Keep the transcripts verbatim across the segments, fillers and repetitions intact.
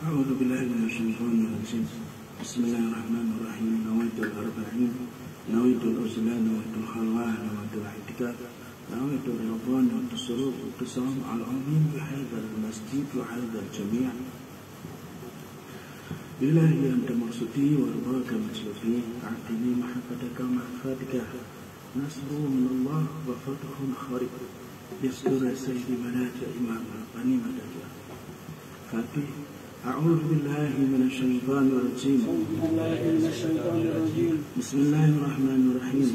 أعوذ بالله من الشيطان الرجيم. بسم الله الرحمن الرحيم. نويت الأربعين، نويت الأزلان، نويت الخلوان، نويت الاعتكاف، نويت الرضوان والتسرور والتصام على العظيم بهذا المسجد وهذا الجميع. بالله أنت مرصدي ورضاك مسلفي، أعطني محبتك ومعرفتك. نصر من الله وفتح خارق يستر سيد ملاك إمام غنيمة فاتح. أعوذ بالله من الشيطان الرجيم. بسم الله الرحمن الرحيم.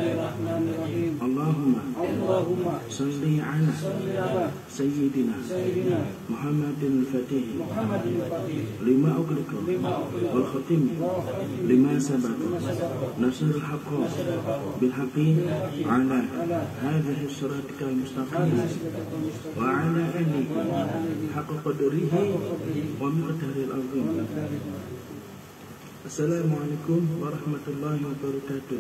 اللهم صل على سيدنا محمد الفاتح لما أغلق والختم لما سبق نصر الحق بالحق على هذه الصراط المستقيم وعلى آله حق قدره ومقداره العظيم. Assalamualaikum warahmatullahi wabarakatuh.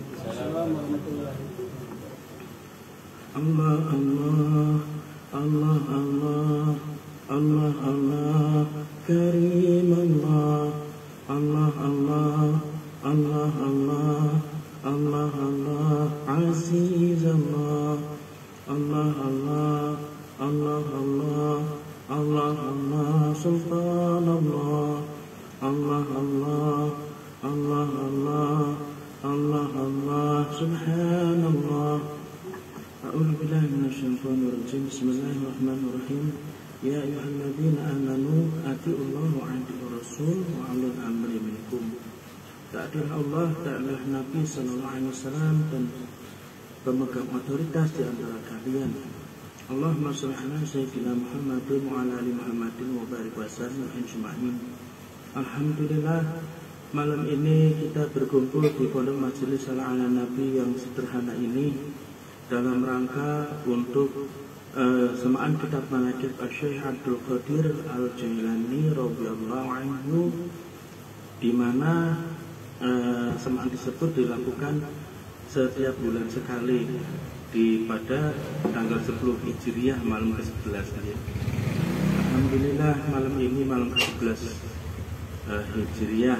Allah Allah Allah Allah Allah Allah Karim Allah Allah Allah Allah Allah Allah Allah Aziz Allah Allah Allah Allah Allah Allah Allah Sultan Allah Allah Allah Allah Allah Allah Allah Subhanallah. A'udzu billahi minasyaitonir rajim. Bismillahirrahmanirrahim. Ya ayyuhalladzina amanu atiiullaha wa atiiur rasul wa ulil amri minkum. Taatilah Allah, taatilah Nabi sallallahu alaihi wasallam dan pemegang otoritas di antara kalian. Allahumma shalli ala sayyidina Muhammadin wa ala ali Muhammadin wa barik wa sallim ajma'in. Alhamdulillah, malam ini kita berkumpul di pondok majelis ala Nabi yang sederhana ini dalam rangka untuk uh, semaan kitab manaqib Syekh Abdul Qadir Al-Jailani radhiyallahu anhu, di mana uh, semaan tersebut dilakukan setiap bulan sekali di pada tanggal sepuluh Hijriah malam ke sebelas. Alhamdulillah, malam ini malam ke sebelas uh, Hijriah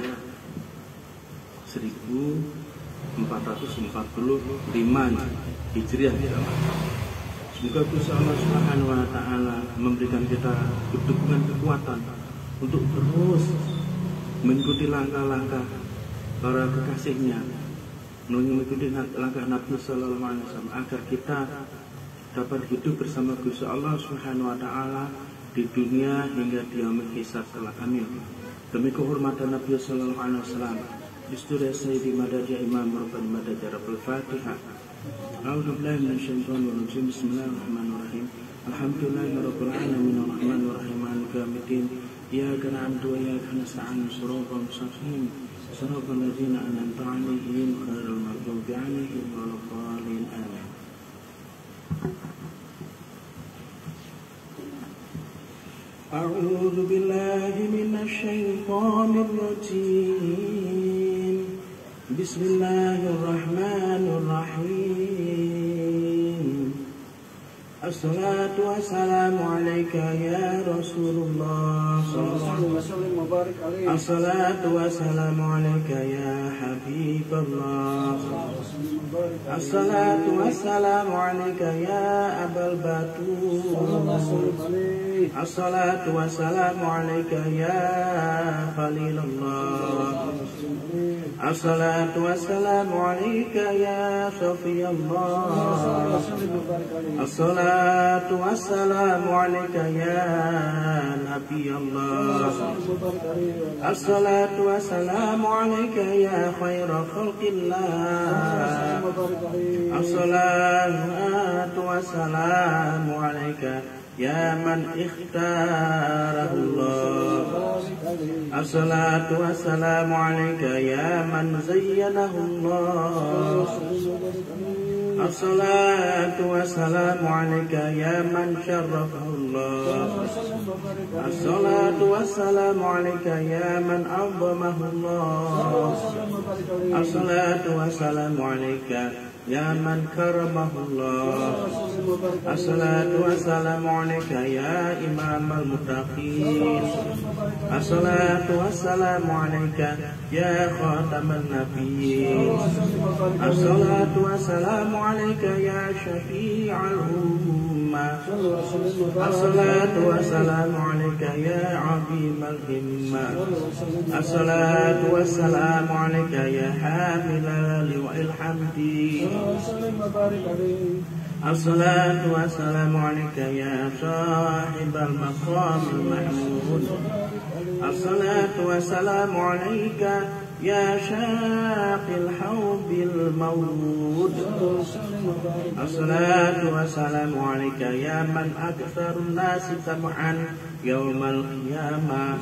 seribu empat ratus empat puluh lima Hijriah. Semoga Gusti Allah Subhanahu wa taala memberikan kita dukungan kekuatan untuk terus mengikuti langkah-langkah para kekasihnya, mengikuti langkah Nabi sallallahu alaihi wasallam agar kita dapat hidup bersama Gusti Allah Subhanahu wa taala di dunia hingga di yaumul hisab kelak. Amin. Demi kehormatan Nabi sallallahu alaihi wasallam. Isturi Sayyidi Madadi Imam Rabbani Madadi Rabbul Fatihah. A'udzu billahi minasyaitonir rajim. Bismillahirrahmanirrahim. Alhamdulillahi rabbil alamin arrahmanir rahim maliki yaumiddin. Iyyaka na'budu wa iyyaka nasta'in. Shiratal mustaqim. Shiratal ladzina an'amta 'alaihim ghairil maghdubi 'alaihim waladdallin. Amin. A'udzu billahi minasyaitonir rajim. Bismillahirrahmanirrahim. Assalatu wassalamu alayka ya Rasulullah. Assalatu wassalamu alayka ya Habiballah. Assalatu wassalamu alayka ya Abal Batur. Assalatu wassalamu alayka ya Khalilullah. Assalatu wassalamu alayka ya Safiyallah. Assalatu wassalamu alayka ya Nabiyallah. Assalatu wassalamu alayka ya khaira khalqillah. Assalatu wassalamu alayka ya man ikhtarahullah. Assalatu wassalamu alayka ya man zayyanahullah. Assalatu wassalamu alayka ya man syarrafahullah. Assalatu wassalamu alayka ya man a'zamahullah. Assalatu wassalamu alayka ya man karamahullah. Assalatu wassalamu alayka ya imamal muttaqin. Assalatu wassalamu alayka ya khataman nabiyyin. Assalatu wassalamu alayka ya syafi'al ummah. Assalatu wassalamu alayka ya azimal himmah. Assalatu wassalamu alayka ya hamilal liwa'il hamdi. Assalatu wassalamu alayka ya sahibal maqamil mahmud. Assalatu wassalamu alayka ya syaqil hawbil mawlud. Assalatu wassalamu alayka ya man aktsarun nasi tam'an yaumal qiyamah.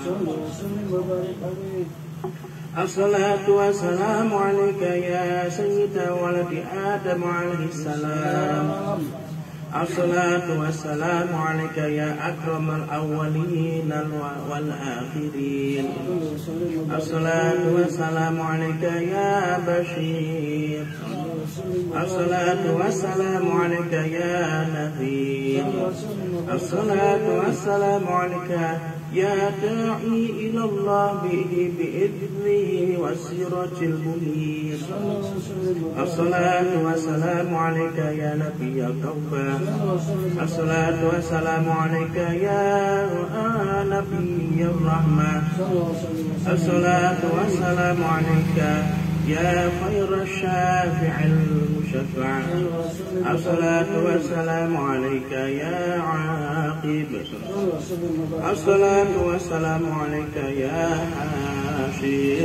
Assalatu wassalamu alayka ya sayyida waladi Adam alaihi salam. Assalatu wassalamu alayka ya akramal awwalin wal akhirin. Assalatu wassalamu alayka ya bashir. Assalatu wassalamu alayka ya nadhir. Assalatu wassalamu alayka ya da'i ila Allah bi'idnihi wasiratil munir. Assalatu wassalamu alayka ya nabiyyal tawbah. Assalatu wassalamu alayka ya nabiyyur rahmah. Assalatu wassalamu alayka ya khairal syafi'il musyaffa'. Assalatu wassalamu alayka ya aqib. Assalatu wassalamu alayka ya hashir.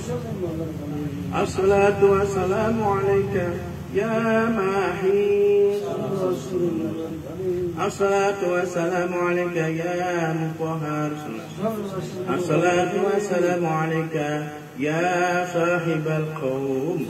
Assalatu wassalamu alayka ya mahi. Assalatu wassalamu alayka ya mutahhar. Assalatu wassalamu alayka ya sahibal qaum.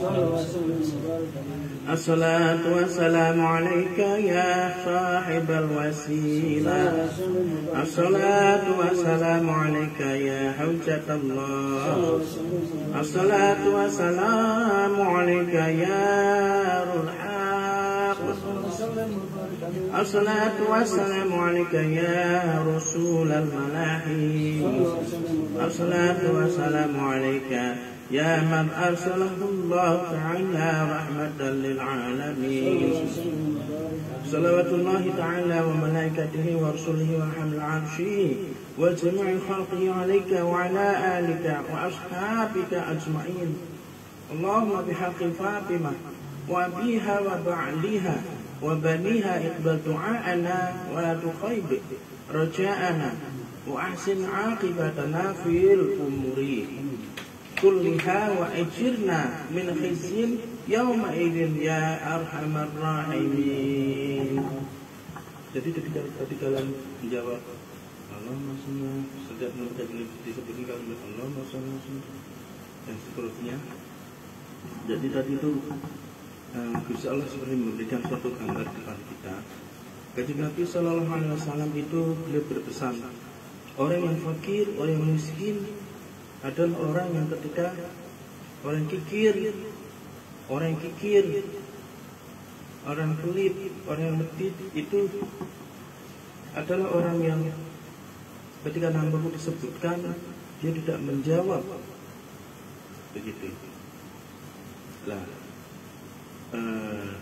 Assalatu wassalamu alayka ya sahibal wasilah. Assalatu wassalamu alayka ya hujjatallah. Assalatu wassalamu alayka ya rulhaq. Assalatu wassalamu alayka ya rasulal malahi. Assalatu wassalamu alayka ya man arsalahu Allah ta'ala rahmatan lil alamin. Salawatullahi ta'ala wa malaikatihi wa rasulihi wa hamil arshi wa jami'i khalqihi alayka wa ala alika wa ashabika ajma'in. Allahumma bihaqqi Fatimah wa abiha wa ba'liha wa baniha iqbal du'a'ana wa la tukhayb raja'ana wa ahsin 'aqibatana fil umuri kulliha wa ajirna min khizyin yawma idzin ya arhamar rahimin. Jadi ketika ketika kalian menjawab Allahumma shalli sejak mereka disebutkan kalimat Allahumma shalli dan seterusnya. Jadi tadi itu uh, Gusti Allah sebenarnya memberikan suatu gambar kepada kita. Kanjeng Nabi Shallallahu Alaihi Wasallam itu beliau berpesan, orang yang fakir, orang yang miskin adalah orang yang ketika orang kikir, orang yang kikir, orang pelit, orang yang medit itu adalah orang yang ketika namamu disebutkan dia tidak menjawab, begitu. Lah, uh,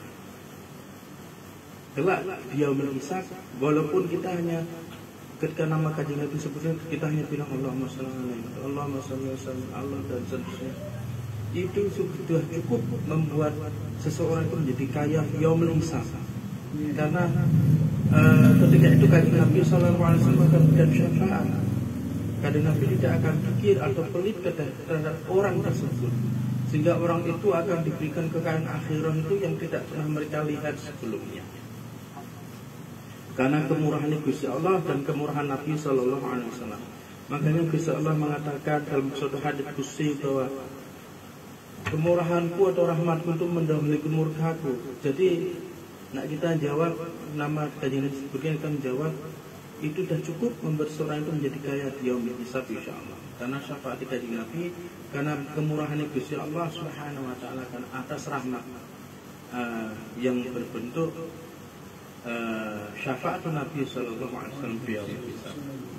kelak dia menghisab, walaupun kita hanya ketika nama Kanjeng Nabi disebutkan kita hanya bilang Allahumma shalli alaihi Allahumma shalli alaihi Allah dan seterusnya, itu sudah cukup membuat seseorang itu menjadi kaya yaumul hisab. Karena uh, ketika itu Kanjeng Nabi Sallallahu Alaihi Wasallam akan memberikan syafaat. Kanjeng Nabi tidak akan pikir atau pelit terhadap orang tersebut, sehingga orang itu akan diberikan kekayaan akhirat itu yang tidak pernah mereka lihat sebelumnya. Karena kemurahan Gusti Allah dan kemurahan Nabi Sallallahu Alaihi Wasallam. Makanya Gusti Allah mengatakan dalam suatu hadits qudsi bahwa kemurahanku atau rahmatku itu mendahului kemurkaku. Jadi nak kita jawab nama Kanjeng Nabi disebutkan, kita menjawab itu sudah cukup membuat seorang itu menjadi kaya di yaumil hisab insyaallah. Karena syafaat Kanjeng Nabi, karena kemurahan Gusti Allah Subhanahu wa taala, kan atas rahmat. uh, yang berbentuk uh, syafaat Nabi Sallallahu Alaihi Wasallam fi yaumil hisab.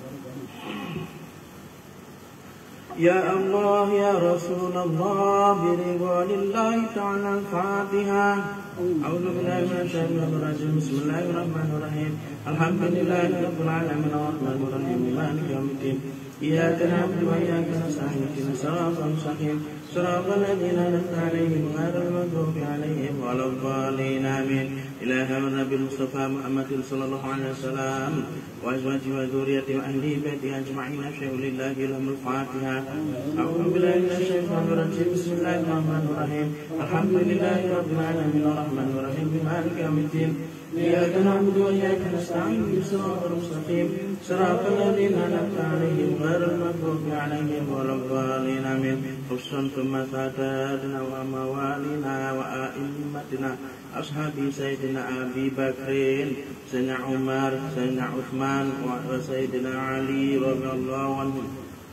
Ya Allah ya Rasulullah biridwanillahi ta'ala al-Fatihah. A'udzu billahi minasy syaithanir rajim. Bismillahirrahmanirrahim. Alhamdulillahi rabbil alamin arrahmanir rahim maliki yaumiddin. Iyyaka na'budu wa iyyaka nasta'in ihdinas siratal mustaqim siratal ladzina an'amta 'alaihim ghairil maghdubi 'alaihim waladdallin. Amin. Ilaha Nabi Mustafa Muhammadin sallallahu alaihi wasallam wa azwajihi wa dzurriyyatihi wa ahli baitihi ajma'in syai'ulillahi lahumul Fatihah. A'udzu billahi minasy syaithanir rajim. Bismillahirrahmanirrahim. Alhamdulillahi rabbil alamin arrahmanir rahim maliki yaumiddin. Iyyaka na'budu wa iyyaka nasta'in ihdinas siratal mustaqim siratal ladzina an'amta 'alaihim ghairil maghdubi 'alaihim waladdallin. Amin. Khususan thumma sadadna wa mawalina wa a'immatina ashabi sayyidina Abi Bakrin, Sayyidina Umar, Sayyidina Uthman wa Sayyidina Ali radhiyallahu anhum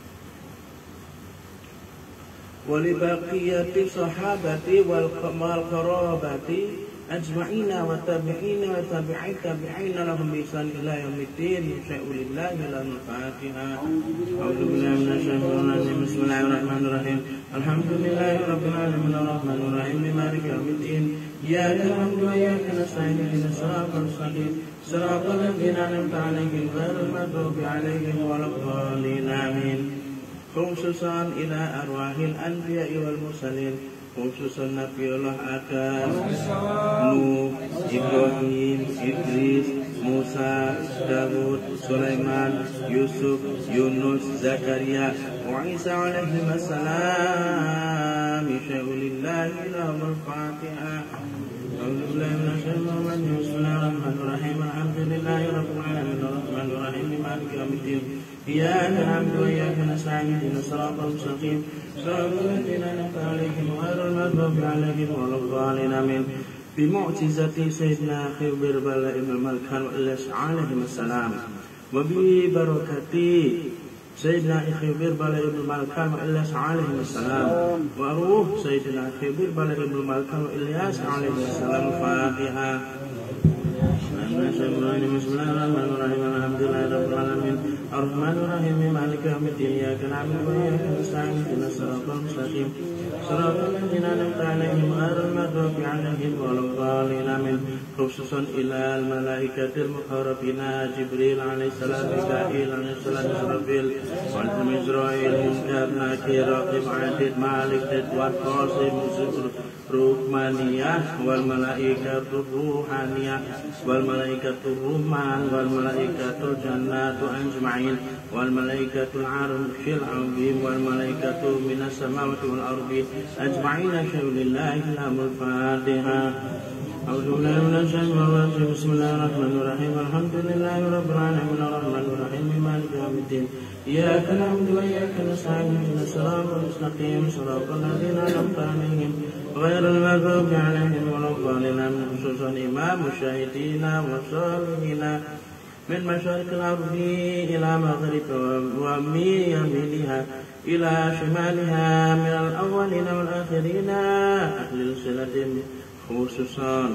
wa li baqiyati sahabati wal qarabati ajma'ina wa tabi'ina wa tabi'i tabi'ina lahum bi ihsan ila yaumiddin. Syai'ulillahi lahul Fatihah. A'udzu billahi minasy syaithanir rajim. Bismillahirrahmanirrahim. Alhamdulillahi rabbil alamin arrahmanir rahim maliki yaumiddin. Iyyaka na'budu wa iyyaka nasta'in ihdinas siratal mustaqim siratal ladzina an'amta 'alaihim ghairil maghdubi 'alaihim waladdallin. Amin. Khususan ila arwahil anbiya'i wal mursalin, khususan Nabiullah Adam, Nuh, Ibrahim, Idris, Musa, Dawud, Sulaiman, Yusuf, Yunus, Zakaria, wa Isa alaihi wassalam. Syai'ulillahi lahumul Fatihah. A'udzu billahi minasy syaithanir rajim. Bismillahirrahmanirrahim. Alhamdulillahi rabbil alamin arrahmanir rahim maliki yaumiddin. Iyyaka na'budu wa iyyaka nasta'in ihdinas siratal mustaqim siratal ladzina an'amta 'alaihim ghairil maghdubi 'alaihim waladdallin. Amin. Bi mu'jizati Sayyidina Khidir Ibn Malkan wa Ilyas alaihi wassalam wa bi barakati Sayyidina Khidir Ibn Malkan wa Ilyas alaihi wassalam wa ruh Sayyidina Khidir Ibn Malkan wa Ilyas alaihi wassalam. Fatihah. Bismillahirrahmanirrahim. Alhamdulillahi rabbil alamin arrahmanir rahim maliki yaumiddin. Iyyaka na'budu wa iyyaka nasta'in ihdinas siratal mustaqim siratal ladzina an'amta 'alaihim ghairil maghdubi 'alaihim waladdallin. Amin. Khususan ilal malaikatil muqarrabina Jibril alaihi salam, Mikail alaihi salam, Israfil, wal Mizrail, Munkar, Nakir, Raqib, Atid, Malik, Tidwan, Qasim, Zubur, Ruhmaniyah, wal malaikatul ruhaniyah, wal malaikatul ruhman, wal malaikatul jannatu ajma'in, wal malaikatul arshil azim, wal malaikatul minas samawati wal ardi ajma'in. Syai'ulillahi lahumul Fatihah. A'udzu billahi minasy syaithanir rajim. Bismillahirrahmanirrahim. Alhamdulillahi rabbil alamin arrahmanir rahim maliki yaumiddin. Iyyaka na'budu wa iyyaka nasta'in ihdinas siratal mustaqim siratal ladzina an'amta 'alaihim ghairil maghdubi 'alaihim waladdallin. Khususan imam musyahidina wa salihina min masyariqil ardi ila maghribiha wa min yaminiha ila shimaliha min al-awwalina wal akhirina ahlil silatin. Khususan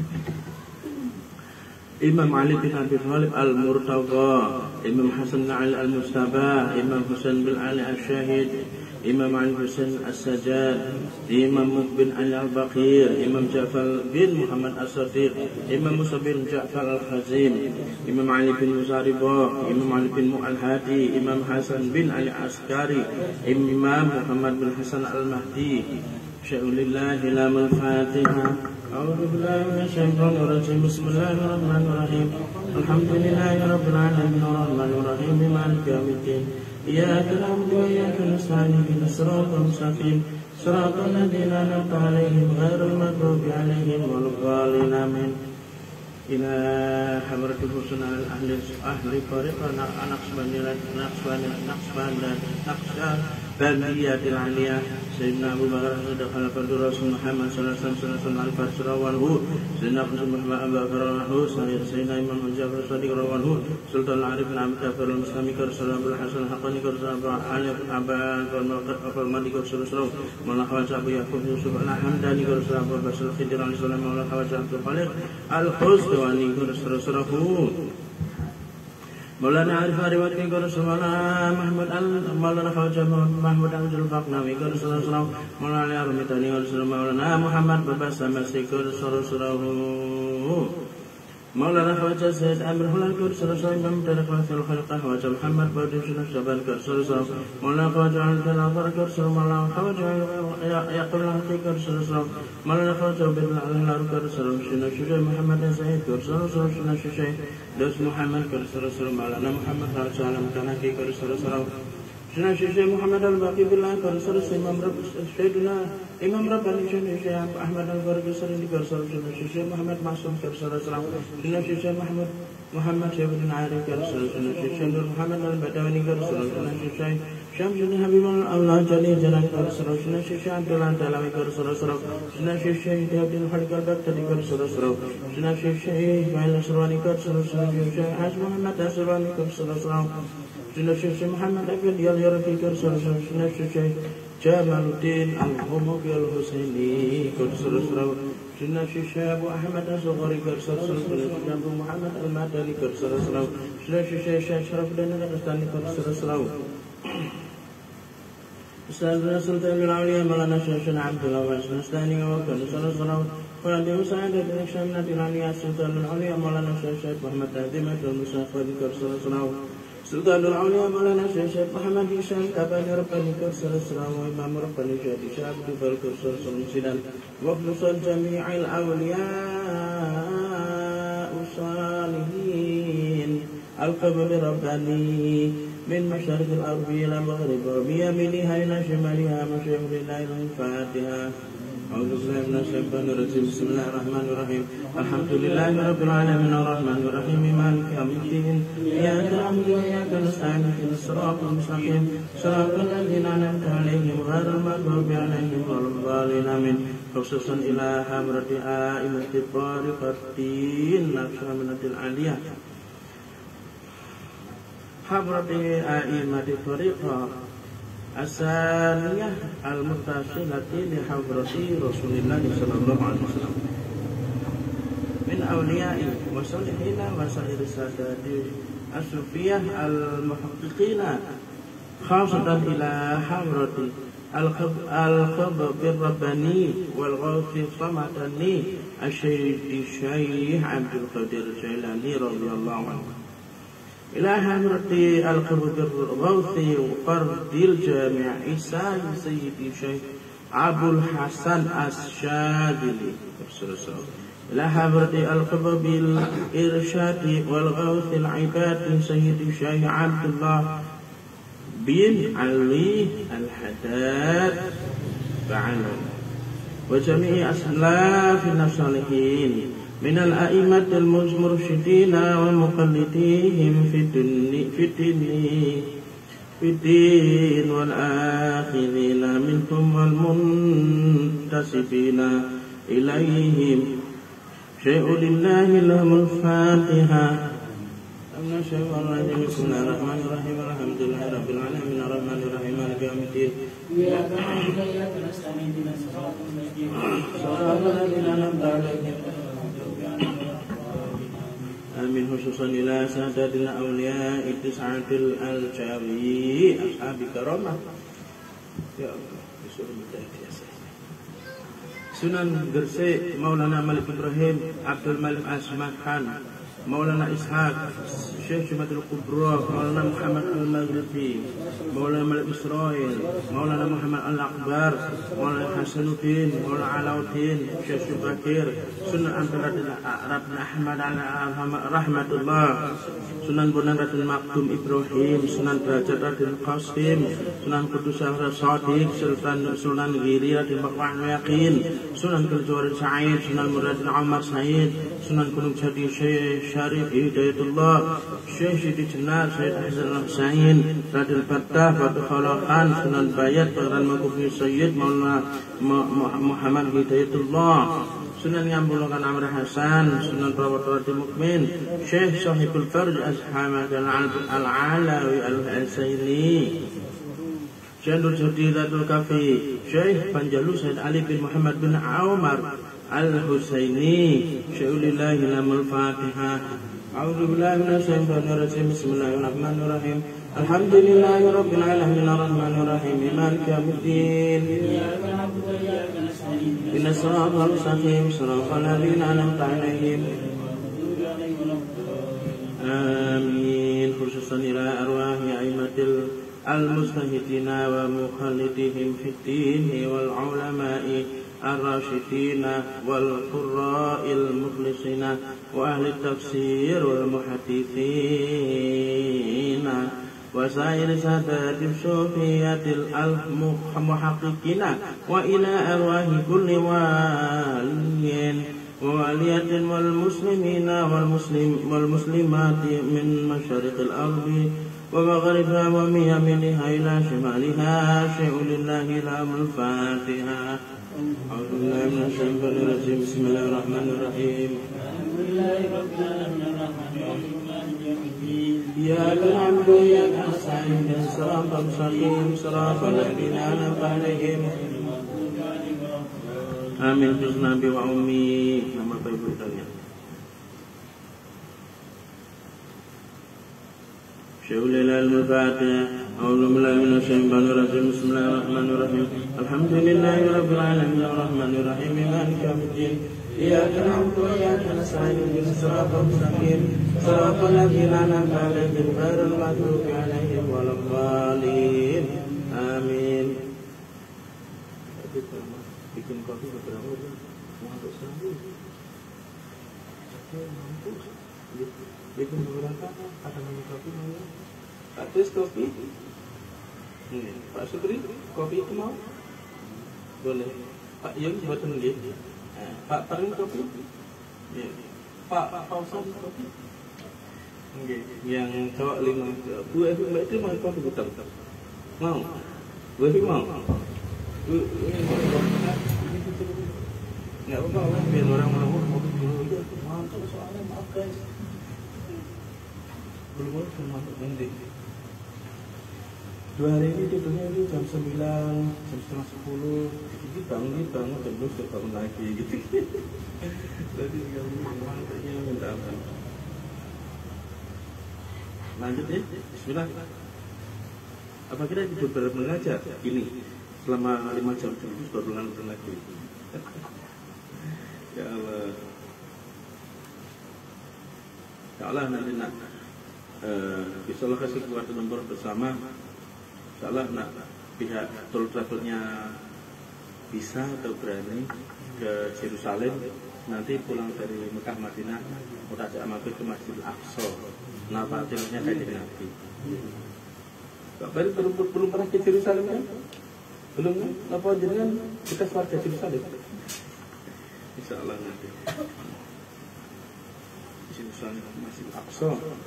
Imam Ali bin Abi Thalib Al-Murtadha, Imam Hasan bin Ali Al-Mustafa, Imam Husain bin Ali Al-Syahid, Imam Ali Husain As-Sajjad, Imam Mukbin Ali Al-Baqir, Imam Ja'far bin Muhammad As-Sadiq, Imam Musa bin Ja'far Al-Khazim, Imam Ali bin Musa Ridha, Imam Ali bin Mu'al-Hadi, Imam Hasan bin Ali Askari, Imam Muhammad bin Hasan Al-Mahdi. Syai'ulillahi lahumul Fatihah. A'udzu billahi minasy syaithanir rajim. Bismillahirrahmanirrahim. Alhamdulillahi rabbil alamin arrahmanir rahim maliki yaumiddin. Iyyaka na'budu wa iyyaka nasta'in ihdinas siratal mustaqim siratal ladzina an'amta 'alaihim ghairil maghdubi 'alaihim waladdallin. Amin. Ila hadratil husna ahli ahli tariqah Naqshbandi Naqshbandi Naqshbandi Naqshbandi Bandiyatil aliyah Sayyidina Abu Bakar Sadaqal Fadul Rasul Muhammad Sallallahu Alaihi Wasallam Al-Farsir Rawanhu Sayyidina Muhammad Abu Bakar Rawanhu Sayyidina Imam Jafar Sadiq Rawanhu Sultan Al-Arif Nabi Jafar Al-Muslami Karsal Abdul Hasan Haqqani Karsal Ali Abban Al Malik Karsal Rasul Mawla Khawaja Abu Yaqub Yusuf Al-Hamdani Karsal Abu Basal Khidir Al-Islam Mawla Khawaja Abdul Khalid Al-Khustawani Karsal Rasul Maulana Arif Ariwat Ki Karsal Mahmud Al Maulana Khawaja Mahmud Abdul Faqnawi Karsal Rasul Maulana Armitani Karsal Maulana Muhammad Babas Samasi Karsal Rasul Maulana Khawaja Sayyid Amir Hulal Karsal Rasul Imam Tarik Wathil Khalqah Khawaja Muhammad Baudim Sunaf Jaban Karsal Rasul Maulana Khawaja Al-Jalazar Karsal Maulana Khawaja Yaqul Hati Karsal Rasul Maulana Khawaja Bidul Al-Lar Karsal Rasul Sunaf Syushay Muhammad Sayyid Karsal Rasul Sunaf Syushay Das Muhammad Karsal Rasul Maulana Muhammad Khawaja Alam Tanaki Karsal Rasul Sunaf Syushay Muhammad Al-Baqi Billah Karsal Rasul Imam Rabb Sayyiduna Imam Rabbani Syushay Ahmad Al-Farqi Sayyid Karsal Rasul Syushay Muhammad Masum Karsal Rasul Sunaf Syushay Muhammad Muhammad Syabudin Ari Karsal Sunaf Syushay Nur Muhammad Al-Badawani Karsal Sunaf Syushay Syamsuddin Habibul Allah Jali Jalan Karsal Sunaf Syushay Abdullah Dalawi Karsal Sunaf Syushay Abdul Khaliq Al-Baktari Karsal Sunaf Syushay Ismail Asrani Karsal Sunaf Syushay Haj Muhammad Asrani Karsal Sunaf Syushay Muhammad Abdul Yarafi Karsal Sunaf Syushay Jamaluddin Al-Humuqi Al-Husaini Karsal Sunaf Syushay Abu Ahmad As-Sughari Karsal Sunaf Abu Muhammad Al-Madani Karsal Sunaf Syushay Syekh Syarafuddin Al-Astani Karsal Sayyidina Sultan Al-Awliya Maulana Syekh Abdul Aziz Nastani wa Karsal Sunaf Qadi Musaid bin Syamna Al-Awliya Sultan Al-Awliya Maulana Syekh Muhammad Azimah Al-Musaffadi Karsal Sunaf Sultan Al-Awliya Maulana Syekh Muhammad Hisham Kabani Rabbani Karsal Sunaf wa Imam Rabbani Syekh Abdul Bal Karsal Sunaf wa Khusal Jami'il Awliya Usalihin Al-Qabri Rabbani من مشارق الأرض إلى مغربها بيمينها إلى شمالها مشارق إلى الفاتحة أعوذ بالله من الشيطان الرجيم بسم الله الرحمن الرحيم الحمد لله رب العالمين الرحمن الرحيم مالك يوم الدين إياك نعبد وإياك نستعين اهدنا الصراط المستقيم صراط الذين أنعمت عليهم غير المغضوب عليهم ولا الضالين آمين خصوصا إلى حضرة أئمة الطريقة النقشبندية العالية حضرة أئمة الطريقة الثانية المتصلة لحضرة رسول الله صلى الله عليه وسلم من أولياء وصالحين وسائر السادات الصوفية المحققين خاصة إلى حضرة الخضب الرباني والغوث الصمداني الشيخ عبد القادر الجيلاني رضي الله عنه إلى حضرة القرب الغوث وقرد الجامع عيسى سيدي شيخ أبو الحسن الشاذلي إلى حضرة القرب الإرشاد والغوث العباد سيدي شيخ عبد الله بن علي الحداد فعنه وجميع أسلافنا الصالحين من الأئمة المرشدين ومقلديهم في الدين في الدين في الدين والآخرين منهم والمنتسبين إليهم شيء لله لهم الفاتحة. أمنا شيء الرحيم بسم الله الرحمن الرحيم الحمد لله رب العالمين الرحمن الرحيم مالك يوم الدين إياك نعبد وإياك نستعين اهدنا الصراط المستقيم صراط الذين أنعمت عليهم آمين خصوصا إلى سادات الأولياء التسعة الألجاوي أصحاب كرامة يا الله disuruh menjadi biasa. Sunan Gresik Maulana Malik Ibrahim Abdul Malik Asmat Khan Maulana Ishaq Syekh Jumatul Kubra Maulana Muhammad Al-Maghribi Maulana Malik Israel Maulana Muhammad Al-Akbar Maulana Hasanuddin Maulana Alauddin Syekh Syubakir Sunan Ampiradin Rabbi Ahmad Rahmatullah Sunan Bonang Radin Maktum Ibrahim Sunan Derajat Radin Qasim Sunan Kudus Sadiq Sultan Sunan Giri Radin Bakwah Yakin Sunan Keljuarin Sa'id Sunan Muradin Umar Said Sunan Gunung Jati Syekh Syarif Hidayatullah, Syekh Siti Jenar Syed Hasan Al-Husain, Raden Battah Batu Khalakan, Sunan Bayat Pangeran Mangkubi Sayyid Maulana Muhammad Hidayatullah, Sunan Ngambulakan Amr Hasan, Sunan Rawat Mukmin, Syekh Sahibul Farj Azhamad Al-Alawi Al-Husaini, Syekh Nur Jadidatul Kafi, Syekh Panjalu Syed Ali bin Muhammad bin Umar Al-Husaini, Syai'ulillahi lamul Fatihah. A'udzu billahi minasyaitonir rajim. Bismillahirrahmanirrahim. Alhamdulillahi rabbil alamin arrahmanir rahim maliki yaumiddin. Ihdinas siratal mustaqim siratal ladzina an'amta 'alaihim. Amin. Khususan ila arwahi aimatil al-mustahidina wa mukhallidihim fid din wal ulama'i ar-rasyidina wal qurra'il mukhlisina wa ahli tafsir wal muhadditsina wa sa'ir sadatil sufiyatil al-muhaqqiqina wa ila arwahi kulli waliyin wa waliyatin wal muslimina wal muslim wal muslimati min masyariqil ardi ومغربها ومن يمينها إلى شمالها شيء لله لام الفاتحة. أعوذ بالله من الشيطان الرجيم. بسم الله الرحمن الرحيم. الحمد لله رب العالمين الرحمن الرحيم مالك يوم الدين. إياك نعبد وإياك نستعين اهدنا الصراط المستقيم صراط الذين أنعمت عليهم. Amin. Terus Nabi wa Ummi. Nama Bapak Ibu kalian. Syai'ul al-Fatiha. A'udzu billahi minasy syaithanir rajim. Bismillahirrahmanirrahim. Alhamdulillahi rabbil alamin arrahmanir rahim maliki yaumiddin. Iyyaka na'budu wa iyyaka nasta'in ihdinas siratal mustaqim siratal ladzina an'amta 'alaihim ghairil maghdubi 'alaihim waladdallin. Amin. Bikin kopi beberapa orang untuk sembuh. Bikin beberapa ada minum kopi mau? Pak Tis kopi? Ini Pak Sutri kopi itu mau? Boleh. Pak Yung buatan lagi. Pak Parin kopi? Ya. Pak Fauzan kopi? Oke. Yang cowok lima. Bu Evi Mbak itu mau kopi bukan? Mau? Bu Evi mau? Bu ini mau? Nggak apa-apa, biar orang mau kopi dulu aja. Mantap soalnya, maaf guys. Belum belum masuk mending. Dua hari ini tidurnya itu jam sembilan, jam setengah sepuluh. Jadi bangun bangun jam dua sudah bangun lagi gitu. Jadi mantuknya minta apa? Lanjut ya, Bismillah. Apa kita tidur benar-benar aja? Ini selama lima jam terus baru lanjut lagi. Ya Allah. Ya Allah nanti nak. Uh, Insyaallah kasih kuat nomor bersama. Insyaallah nak pihak tol travelnya bisa atau berani ke Yerusalem, nanti pulang dari Mekah Madinah mutajak mampir ke Masjidil Aqsa. Nah patilnya kayak Nabi. Bapak belum belum pernah ke Yerusalem kan? Belum kan? Apa jenengan kita warga Yerusalem? Insyaallah nanti. Yerusalem Masjidil Aqsa.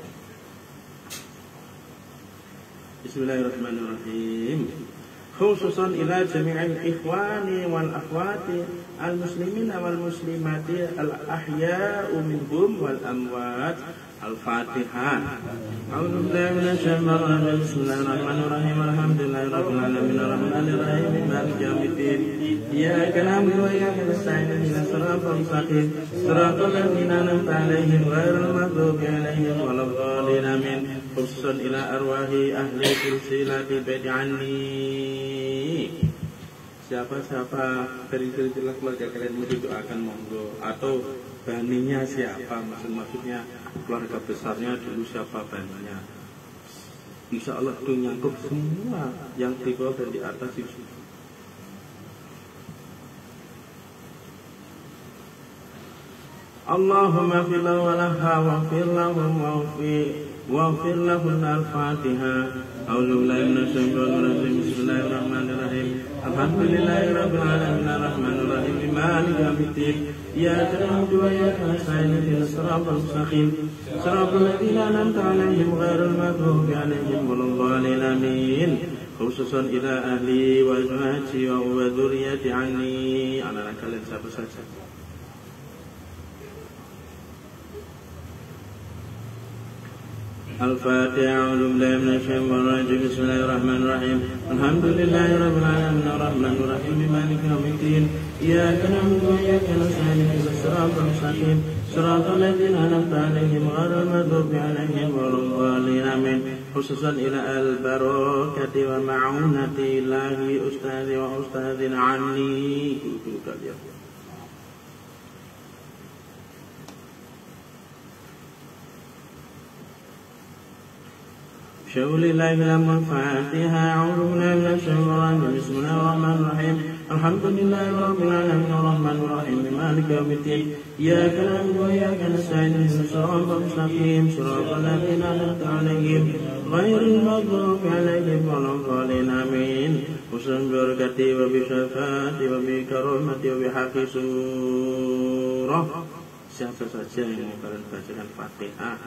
Bismillahirrahmanirrahim. Khususan ila jami'il ikhwani wal akhwati al muslimina wal muslimati al ahya'u minhum wal amwat. Al-Fatihah. A'udzu billahi minasy syaithanir rajim. Bismillahirrahmanirrahim. Alhamdulillahi rabbil alamin arrahmanir rahim maliki yaumiddin. Iyyaka na'budu wa iyyaka nasta'in ihdinas siratal mustaqim siratal ladzina an'amta 'alaihim ghairil maghdubi 'alaihim waladdallin. Amin. Khususan ila arwahi ahli silsilati bai'ti anni. Siapa-siapa dari silsilah keluarga kalian mau didoakan monggo, atau baninya siapa, maksud-maksudnya keluarga besarnya dulu siapa baninya. Insya Allah itu nyangkup semua yang di bawah dan di atas itu. اللهم اغفر له ولها واغفر لهم واغفر لهن. الفاتحة. أعوذ بالله من الشيطان الرجيم. بسم الله الرحمن الرحيم. الحمد لله رب العالمين الرحمن الرحيم مالك يوم الدين. إياك نعبد وإياك نستعين اهدنا الصراط المستقيم صراط الذين أنعمت عليهم غير المغضوب عليهم ولا الضالين آمين. Khususan ila ahli wa azwaji wa dzurriyyati anni. Anak-anak kalian siapa saja. Al-Fatihah. A'udzu billahi minasy syaithanir rajim. Bismillahirrahmanirrahim. Alhamdulillahi rabbil alamin arrahmanir rahim maliki yaumiddin. Iyyaka na'budu wa iyyaka nasta'in ihdinas siratal mustaqim siratal ladzina an'amta 'alaihim ghairil maghdubi 'alaihim waladdallin amin. Khususan ila al-barakati wa ma'unati ilahi ustadzi wa ustadzina anni. Guru kalian. Syaulillahi lamul Fatihah. A'udzu billahi minasy syaithanir rajim. Bismillahirrahmanirrahim. Alhamdulillahi rabbil alamin arrahmanir rahim maliki yaumiddin. Iyyaka na'budu wa iyyaka nasta'in ihdinas siratal mustaqim siratal ladzina an'amta 'alaihim ghairil maghdubi 'alaihim waladdallin amin. Usul barakati wa bi syafaati wa bi karamati wa bi haqqi surah. Siapa saja yang akan bacakan Fatihah.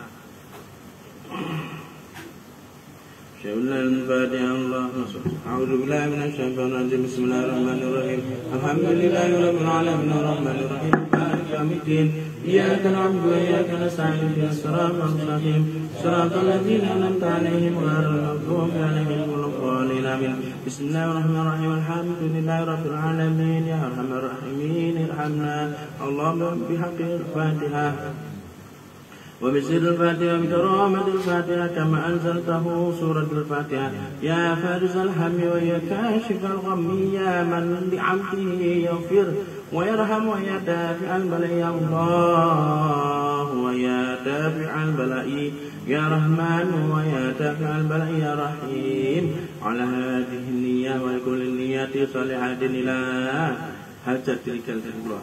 Al-Fatihah. A'udzu billahi minasy syaithanir rajim. Bismillahirrahmanir rahim. Alhamdulillahi rabbil alamin arrahmanir rahim maliki yaumiddin. Iyyaka na'budu wa iyyaka nasta'in ihdinas siratal mustaqim siratal ladzina an'amta 'alaihim ghairil maghdubi 'alaihim waladdallin amin. Bismillahirrahmanirrahim. Alhamdulillahi rabbil alamin ya arhamar rahimin irhamna. Allahumma bihaqqil Fatihah وبسر الفاتحة بكرامة الفاتحة كما أنزلته سورة الفاتحة. يا فارس الهم ويا كاشف الغم يا من بعبده يغفر ويرحم ويا دافع البلاء يا الله ويا دافع البلاء يا رحمن ويا دافع البلاء يا رحيم. على هذه النية وكل النيات صالحات إلى حاجة تلك الأمور.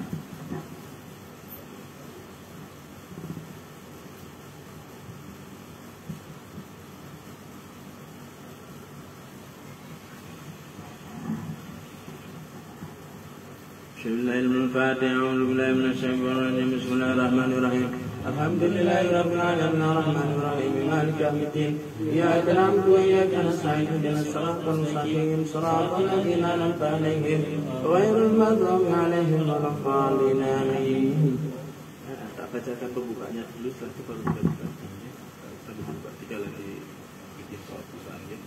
Al-Fatihah. A'udzu billahi minasy syaithanir rajim. Bismillahirrahmanirrahim. Alhamdulillahi rabbil alamin arrahmanir rahim maliki yaumiddin. Iyyaka na'budu wa iyyaka nasta'in ihdinas siratal mustaqim siratal ladzina an'amta 'alaihim ghairil maghdubi 'alaihim waladdallin amin. Tak bacakan pembukanya dulu, setelah itu baru kita buka. Kita buka tiga lagi bikin soal bukaan.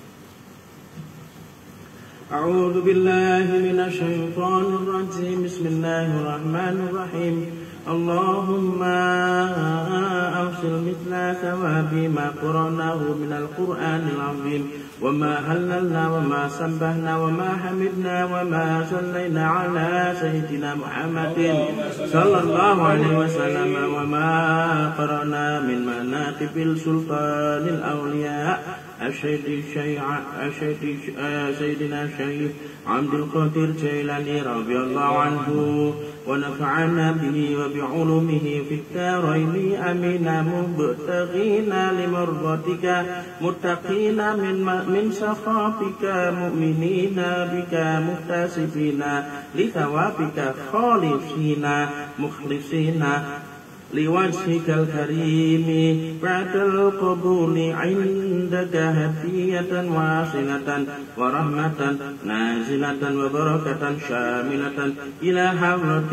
أعوذ بالله من الشيطان الرجيم. بسم الله الرحمن الرحيم. اللهم أوصل مثل ثواب ما قرأناه من القرآن العظيم وما هللنا وما سبحنا وما حمدنا وما صلينا على سيدنا محمد صلى الله عليه وسلم وما قرأنا من مناقب السلطان الأولياء الشيخ سيدنا الشيخ عبد القادر الجيلاني رضي الله عنه ونفعنا به وبعلومه في الدارين آمين مبتغين لمرضاتك متقين من من سخطك مؤمنين بك محتسبين لثوابك خالصين مخلصين لوجهك الكريم بعد القبول عندك هدية واصلة ورحمة نازلة وبركة شاملة إلى حضرة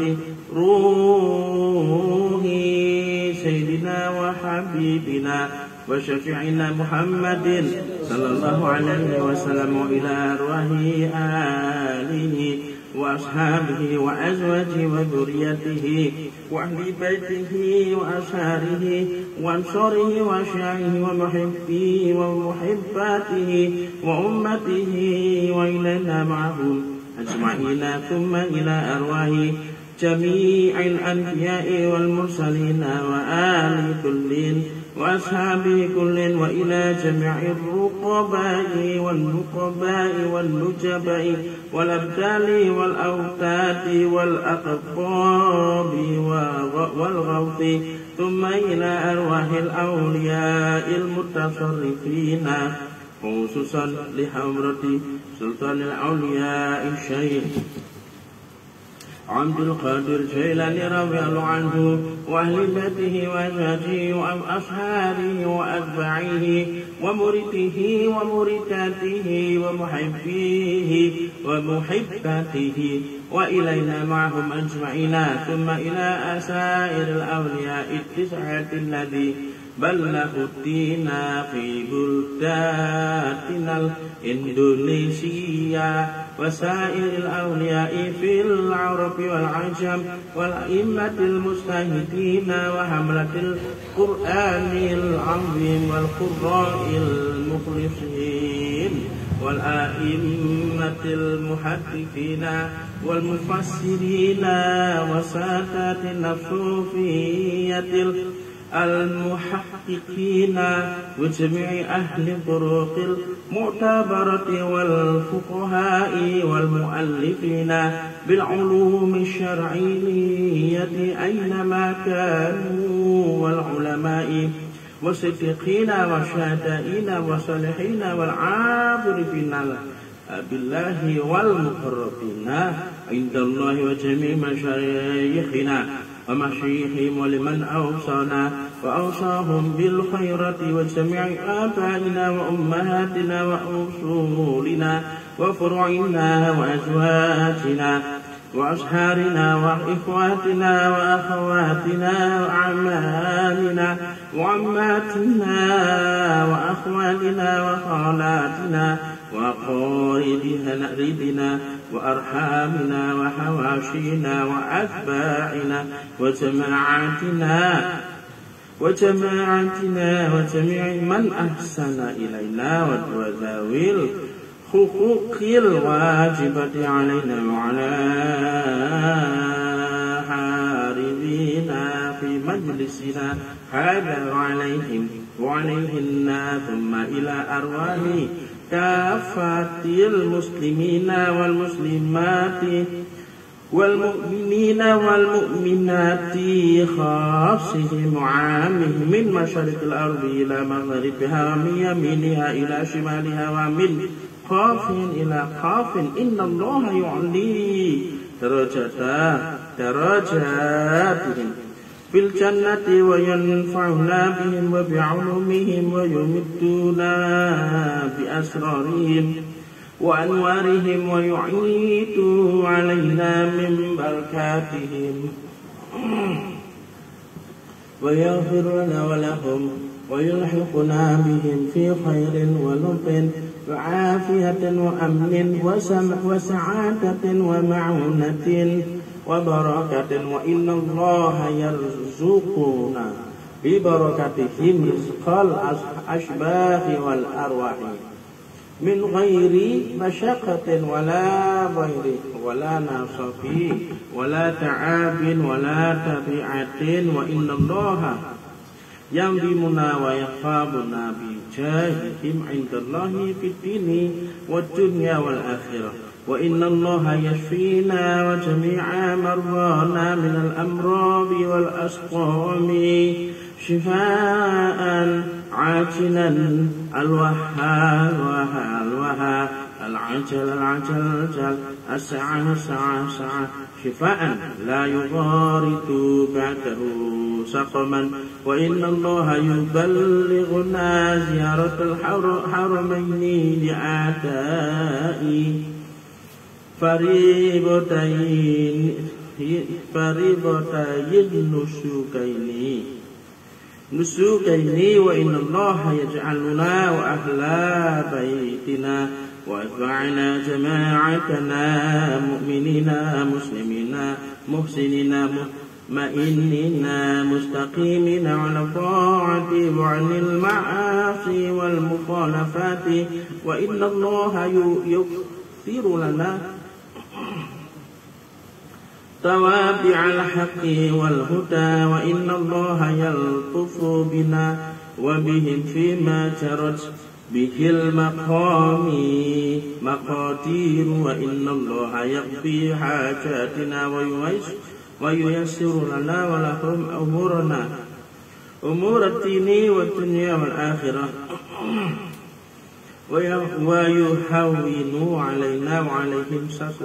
روح سيدنا وحبيبنا وشفيعنا محمد صلى الله عليه وسلم وإلى أرواح آله وأصحابه وأزواجه وذريته وأهل بيته وأشهاره وأنصاره وأشياعه ومحبيه ومحباته وأمته وإلينا معهم أجمعين ثم إلى أرواح جميع الأنبياء والمرسلين وآل كل وأصحابه كل، وإلى جميع الرقباء والنقباء والنجباء والأبدال والأوتاد والأقطاب والغوث، ثم إلى أرواح الأولياء المتصرفين، خصوصا لحضرة سلطان الأولياء الشيخ عبد القادر الجيلاني رضي الله عنه، وأهل بيته وأزواجه وأصحابه وأتباعه ومريده ومريداته ومحبيه ومحباته، وإلينا معهم أجمعين، ثم إلى سائر الأولياء التسعة الذي بلغوا الدين في بلداتنا الإندونيسية، وسائر الأولياء في العرب والعجم، والأئمة المجتهدين وحملة القرآن العظيم والقراء المخلصين، والأئمة المحدثين والمفسرين وسادات الصوفية المحققين، وجميع أهل الطرق المعتبرة والفقهاء والمؤلفين بالعلوم الشرعية أينما كانوا، والعلماء والصديقين والشهداء والصالحين والعارفين بالله والمقربين عند الله، وجميع مشايخنا ومشايخهم، ولمن أوصانا وأوصاهم بالخيرات، وجميع آبائنا وأمهاتنا وأصولنا وفروعنا وأزواجنا وأصهارنا وإخواتنا وأخواتنا وأعمامنا وعماتنا وأخوالنا وخالاتنا وأقاربنا وأرحامنا وحواشينا وأتباعنا وجماعاتنا وجماعتنا وجميع من أحسن إلينا، وذوي الحقوق الواجبة علينا وعلى حاربينا في مجلسنا هذا، وعليهم وعليهن، ثم إلى أرواح كافة المسلمين والمسلمات والمؤمنين والمؤمنات خاصهم وعامهم، من مشارق الأرض إلى مغربها، ومن يمينها إلى شمالها، ومن خاف إلى خاف، إن الله يعلي درجاتهم في الجنة، وينفعنا بهم وبعلومهم، ويمدنا بأسرارهم وأنوارهم، ويعيد علينا من بركاتهم، ويغفر لنا ولهم، ويلحقنا بهم في خير ولطف وعافية وأمن وسعادة ومعونة وبركة، وإن الله يرزقنا ببركتهم رزق الأشباح والأرواح من غير مشقة ولا ضير ولا نصب ولا تعاب ولا تبعة، وإن الله ينظمنا ويخافنا بجاههم عند الله في الدين والدنيا والآخرة، وإن الله يشفينا وجميع مرضانا من الأمراض والأسقام شفاء عاجلا الوهاب الوهاب العجل العجل العجل السعة السعة السعة، شفاء لا يغارد بعده سقما، وإن الله يبلغنا زيارة الحرمين لأعدائي فريضتين فريضتين نسوكين نسوكين، وإن الله يجعلنا وأهل بيتنا وأتباعنا جماعتنا مؤمنين مسلمين محسنين مطمئنين مستقيمين على طاعة وعن المعاصي والمخالفات، وإن الله يكثر لنا توابع الحق والهدى، وإن الله يلطف بنا وبهم فيما جرت به المقام مقادير وإن الله يقضي حاجاتنا وييسر لنا ولهم أمورنا أمور الدين والدنيا والآخرة ويهون علينا وعليهم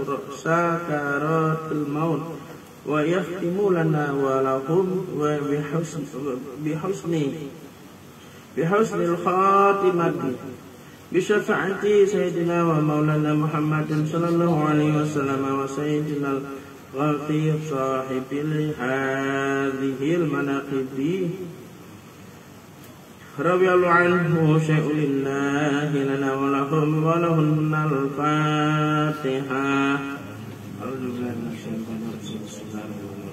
سكرات الموت ويختم لنا ولهم بحسن بحسن بحسن الخاتمة بشفاعة سيدنا ومولانا محمد صلى الله عليه وسلم وسيدنا الغفير صاحب هذه المناقب رضي الله عنه شيء لله لنا ولهم ولهن الفاتحة. أعوذ بالله من الشيطان الرجيم. بسم الله الرحمن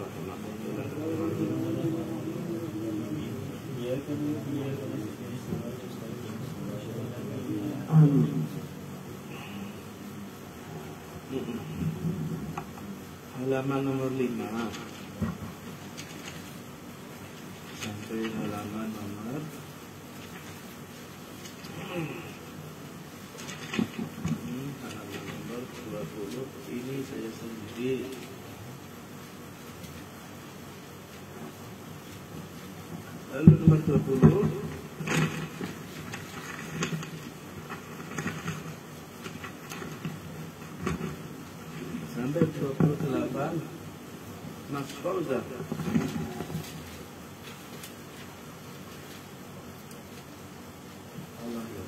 الرحيم. Halaman nomor lima sampai halaman nomor ini halaman nomor dua puluh. Ini saya sendiri. Lalu nomor dua puluh sampai dua puluh delapan Mas Fauzan. Allah ya.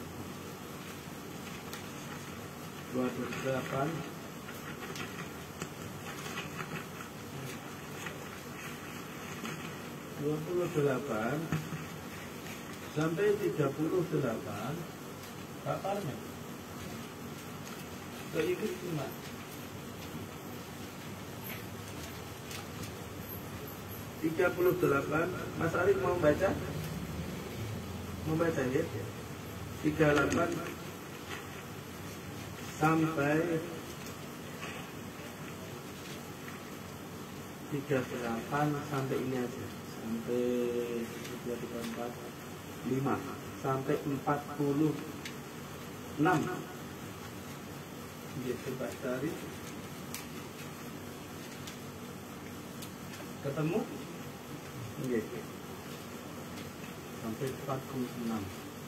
dua puluh delapan dua puluh delapan sampai tiga puluh delapan paparnya. Saya ikut cuma tiga puluh delapan. Mas Arif mau baca? Mau baca ya? tiga puluh delapan sampai tiga puluh delapan sampai ini aja. Sampai tiga puluh empat, lima sampai empat puluh enam. Ya, coba cari. Ketemu? Iya. Sampai empat puluh enam.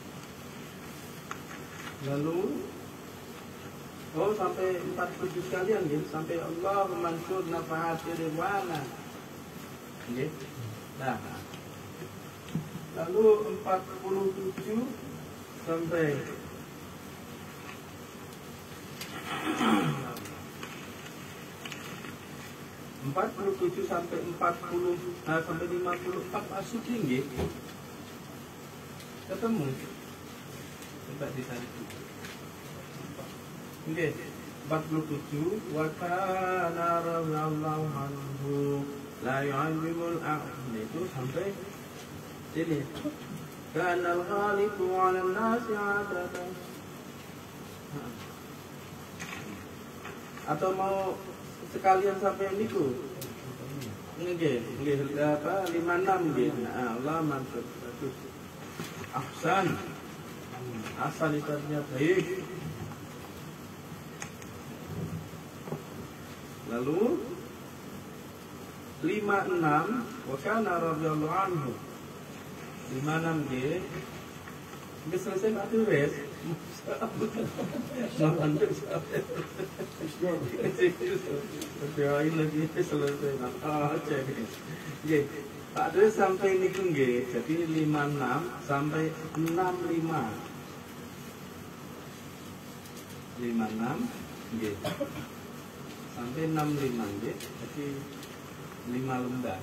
Lalu oh sampai empat puluh tujuh sekalian ya, sampai Allah mansur nafahati ridwana. Nggih. Nah. Lalu empat puluh tujuh sampai empat puluh tujuh sampai empat puluh nah, sampai lima puluh empat masih tinggi. Ketemu. Coba dicari. Oke, empat puluh tujuh wa kana radhiyallahu anhu la yu'azzimul a'ma itu sampai sini. Kana al-ghalibu 'ala an-nasi 'adatan. Atau mau sekalian sampai niku. Nggih, nggih apa lima puluh enam nggih. Nah, Allah maksud bagus. Ahsan. Asal lisannya baik. Lalu lima puluh enam wa kana radhiyallahu anhu. lima puluh enam nggih. Wis selesai Pak Turis. Berdoain lagi selesai. Oh, jadi Pak Turis sampai ini nggih. Jadi lima puluh enam sampai enam puluh lima. lima puluh enam nggih. Sampai enam puluh lima nggih. Jadi lima lembar.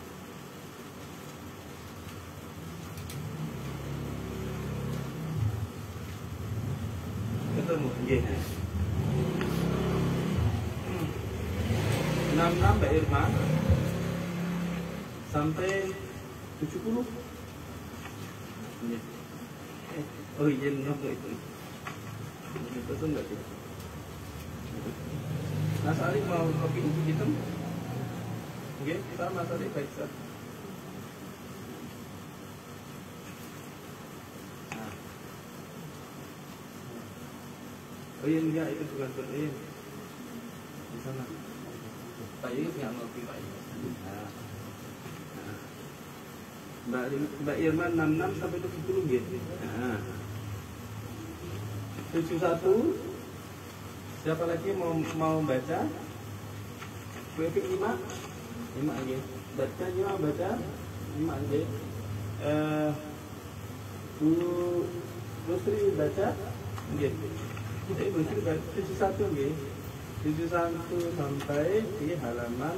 Ketemu nggih. enam puluh enam Mbak Irma sampai tujuh puluh. Nggih. Oh iya nggak itu. Betul enggak sih? Mas Ali mau kopi hitam? Oke, kita Mas Ali baik sah. Oh iya, enggak, itu bukan Pak Iin. Di sana. Pak Iin yang ngopi Pak Iin. Nah. Nah. Mbak, Mbak Irma enam puluh enam sampai tujuh puluh gitu. Nah. tujuh puluh satu. Siapa lagi mau mau baca? W P lima. lima aja. Baca lima baca. lima aja. Eh Bu Rusri baca. Nggih. Eh Bu Rusri baca tujuh puluh satu nggih. tujuh puluh satu sampai di halaman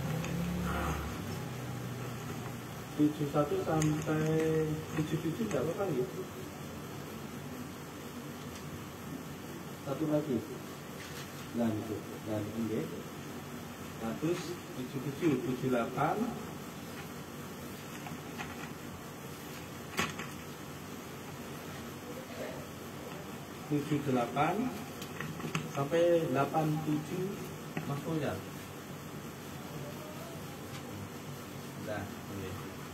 tujuh puluh satu sampai tujuh puluh tujuh enggak apa-apa nggih. Satu lagi. Dan itu, dan ini seratus tujuh puluh tujuh, tujuh puluh delapan, tujuh puluh delapan sampai delapan puluh tujuh Mas Boyan. Nah, ini.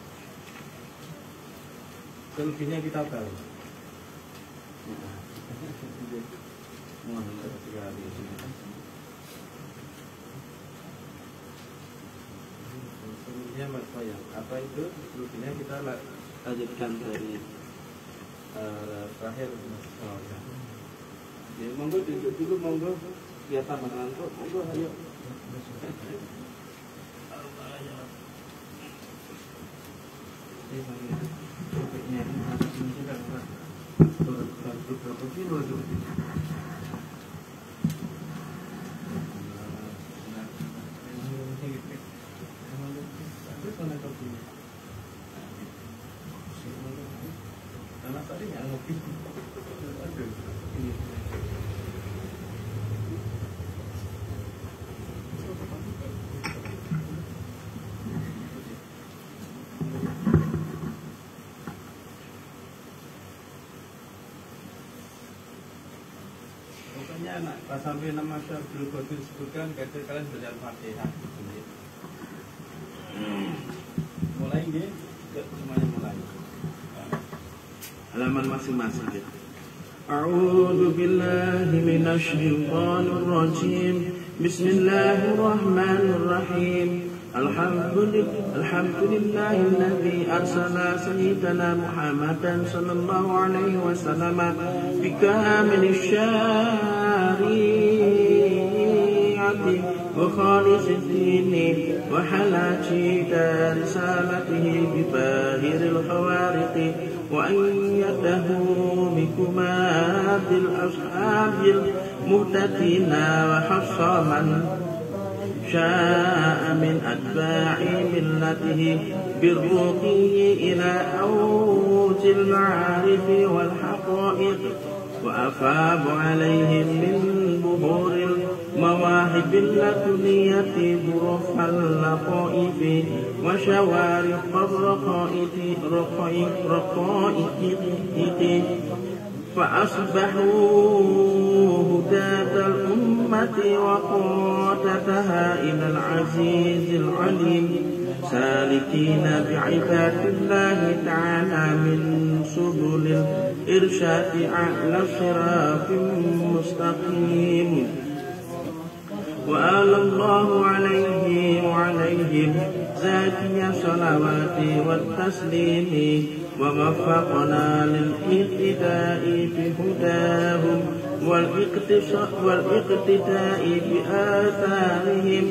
Selebihnya kita balik. Mohon sekali. Selebihnya Mas Boyan. Apa itu? Selebihnya kita lanjutkan dari uh, terakhir Mas Boyan. Ya, monggo duduk dulu, monggo biar tambah ngantuk, monggo ayo. Berapa kilo itu? Karena tadi nggak ngopi. Aduh, ini. Anak pas sampai nama Syarul Qadir disebutkan, kata kalian belajar Fatihah. Mulai nggih, semuanya mulai. Halaman masing-masing ya. A'udzu billahi minasy syaithanir rajim. Bismillahirrahmanirrahim. Alhamdulillah, alhamdulillahilladzi arsala sayyidana Muhammadan sallallahu alaihi wasallam bikamil syari'ati wa khalisid dini wa halati risalatihi bi bahiril khawariqi wa ayyadahu bikumadil ashabil muhtadina wa hassaman شاء من أتباع ملته بالرقي إلى أوج المعارف والحقائق وأفاض عليهم من بهور المواهب اللدنية برف اللطائف وشوارق الرقائق رقائق فأصبحوا هداة الأمة وقادتها إلى العزيز العليم سالكين بعباد الله تعالى من سبل الإرشاد على صراط مستقيم وآل الله عليه وعليهم زاكي الصلوات والتسليم ووفقنا للاقتداء بهداهم والاقتداء بآثارهم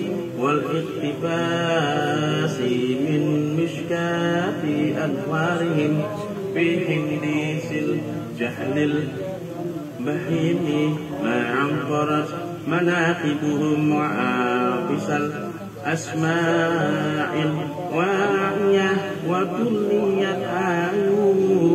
والاقتباس من مشكاة أنوارهم في حديث الجهل البهيم ما عنقرت مناقبهم وعابس الأسماع الواعية وكلية آيوب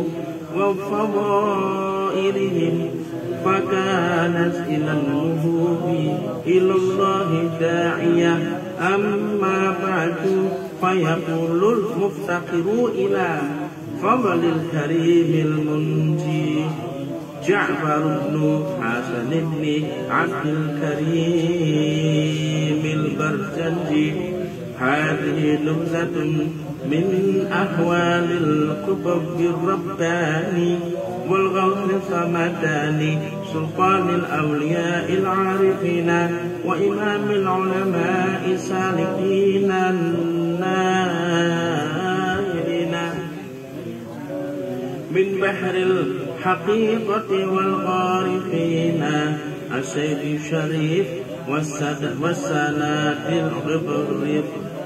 وفضائلهم فكانت إلى النهوض إلى الله داعية أما بعد فيقول المفتقر إلى فضل الكريم المنجي جعفر بن حسن بن عبد الكريم البرجندي هذه نبذة من أحوال القطب الرباني والغوث الصمداني سلطان الأولياء العارفين وإمام العلماء السالكين النائلين من بحر الحقيقة والغارقين السيد الشريف والسنات الغبر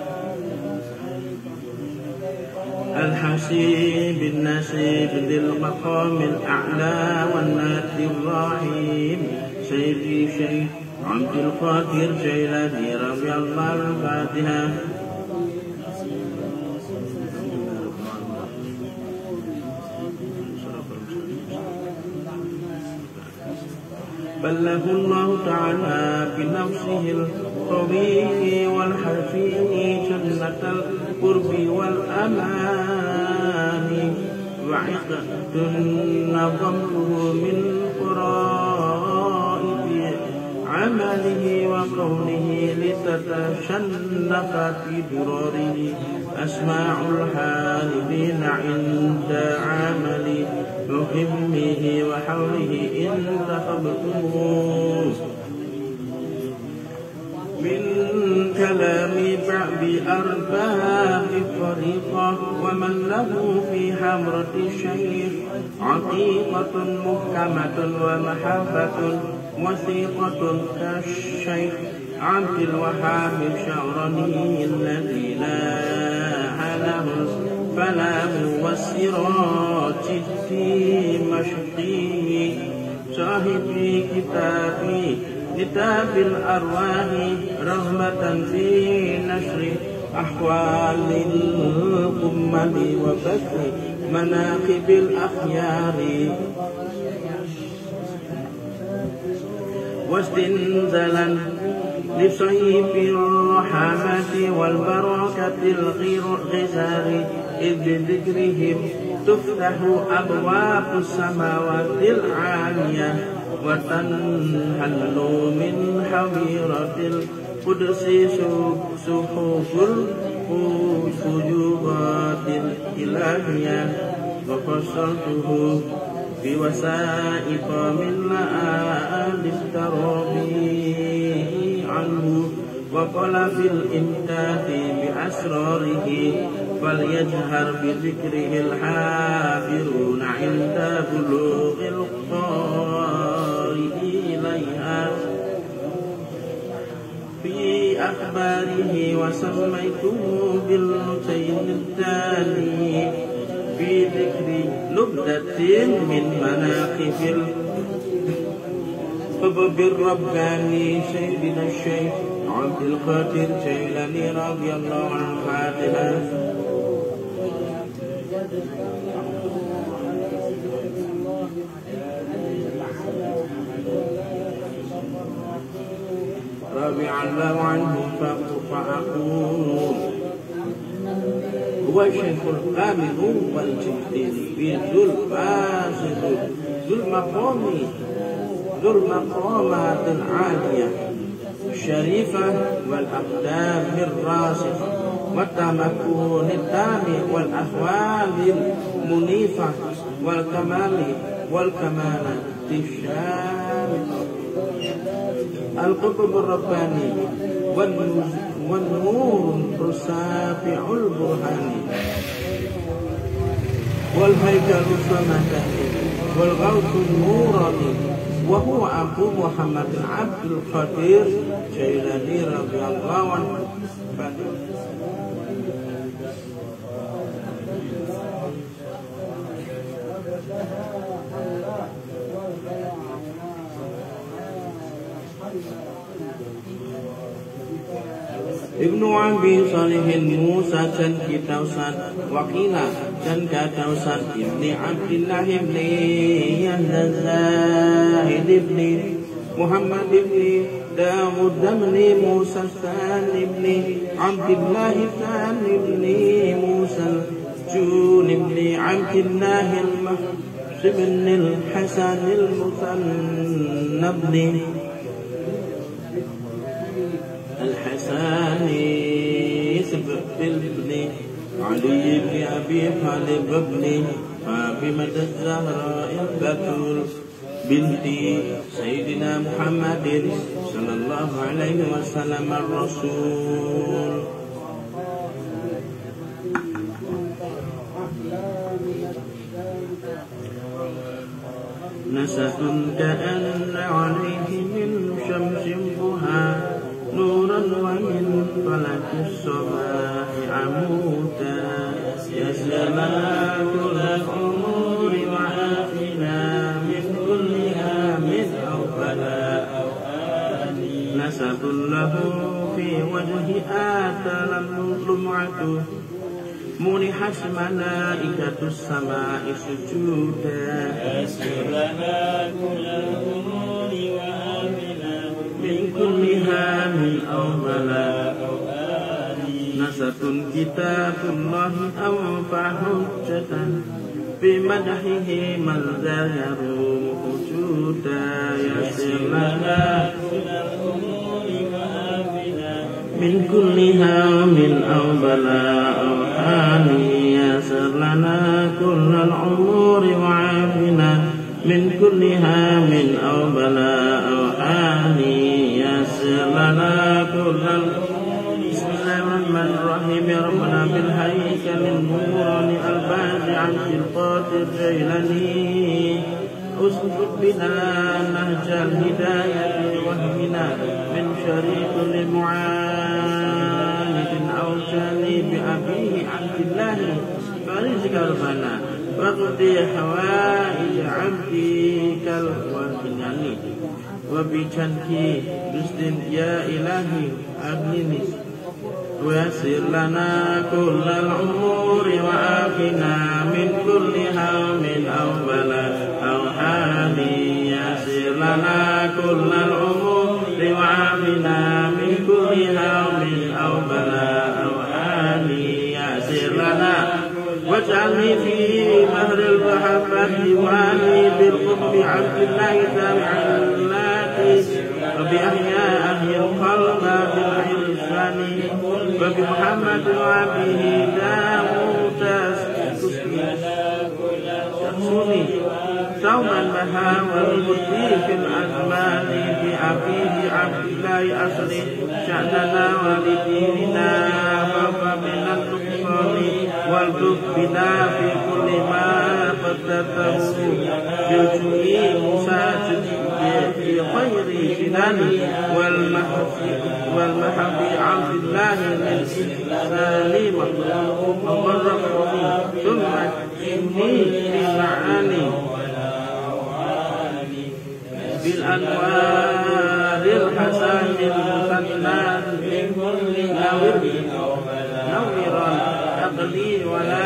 الحسيب النسيب ذي المقام الأعلى والنات الرحيم سيدي شيخ عبد القادر جيلاني رضي الله عنه. الفاتحة. بلغ الله تعالى بنفسه القوي والحفي جنة القرب والأمان وعقد نظمه من قرائب عمله وقوله لتتشنف في دراره أسماع الحالبين عند عمل مهمه وحوله إن تخبطوه من كلام بعض أرباب الطريقة ومن له في حمرة الشيخ عقيقة محكمة ومحبة وثيقة كالشيخ عبد الوهاب الشعراني الذي لا له الفلاح والسراج في مشقه صاحب كتابي كتاب الأرواح رغبة في نشر أحوال الأمم وبث مناقب الأخيار واستنزالا لصيف الرحمة والبركة الغزار إذ بذكرهم تفتح أبواب السماوات العالية وتنحل من حظيرة القدس صحف الفجوات الإلهية وفصلته بوسائط من لآل الترابي عنه وقال في الإمداد بأسراره فليجهر بذكره الحافرون عند بلوغ القارئ إليها في أخباره وسميته بالمتين الثاني في ذكر لبدة من مناقب الحبب الرباني سيدنا الشيخ عبد القادر جيلاني رضي الله عنه. الفاتحة. رضي الله عنه فأقول هو الشيخ الكامل والجهد في ذو الفاسد ذو المقام ذو المقامات العالية الشريفة والأقدام الراسخة والتمكن التام والأحوال المنيفة والكمال والكمالة الشاملة القطب الرباني والنور السافع البرهاني والهيكل السمداني والغوث النوراني وهو أبو محمد عبد القادر جيلاني رضي الله عنه. Ibnu Abi Salihin Musa dan Kitausan Wakila dan Katausan Ibni Abdillah Ibni Yahdazahid Ibni Muhammad Ibni Dawud Ibni Musa San Ibni Abdillah San Ibni Musa Jun Ibni Abdillah Al-Mahsib Ibni Al-Hasan Al-Musannabni الحساني سبت ابن علي بن أبي طالب ابن فاطمة الزهراء البتول بنت سيدنا محمد صلى الله عليه وسلم الرسول. نسب كأن عليه من شمس ضحى نورا ومن فلك الصباح عمودا يسلم كل الأمور وعافنا من كل هام أو بلاء. نسب له في وجه آتى لمعة منحت ملائكة السماء سجودا يسر لنا كل الأمور وآمنا من كل هام أو بلاء. نسب كتاب الله أوفى حجة بمدحه من ذا يروم وجودا يسر لنا كل الأمور وآمنا من كل هام أو بلاء. يسر لنا كل الأمور وعافنا من كل هام أو بلاء. يسر لنا كل الأمور. بسم الله الرحمن الرحيم. يا ربنا بالهيكل النوراني البازع عن شرقات الجيلاني اسلك بنا نهج الهداية واهدنا من شر كل معاند أو جاني بأبيه عبد الله فارج كربنا واقضي حوائج عبدك الوالدين وبجنك رشد يا إلهي أغنني ويسر لنا كل الأمور وعافنا من كل هام أو بلاء أو حال. يسر لنا كل الأمور وعافنا من كل هام أو بلاء أو حال. يسر لنا واجعلني في مهر المحبة واني بالقرب عبد الله تابع اللاتي وبأحياء أهل القلب بالعرفان وبمحمد وأبيه داود تسوني ثوما بها والمدي في الأزمان بأبيه عبد الله أصلي شأننا ولديننا فوق من النقصان والتف بنا في كل ما قدرته بالجوء مساجد في خير جنان والمحب عبد الله من سليم ومرقني ثم إني في معاني بالأنوار الحسن المثنى من كل نور نورا أقلي ولا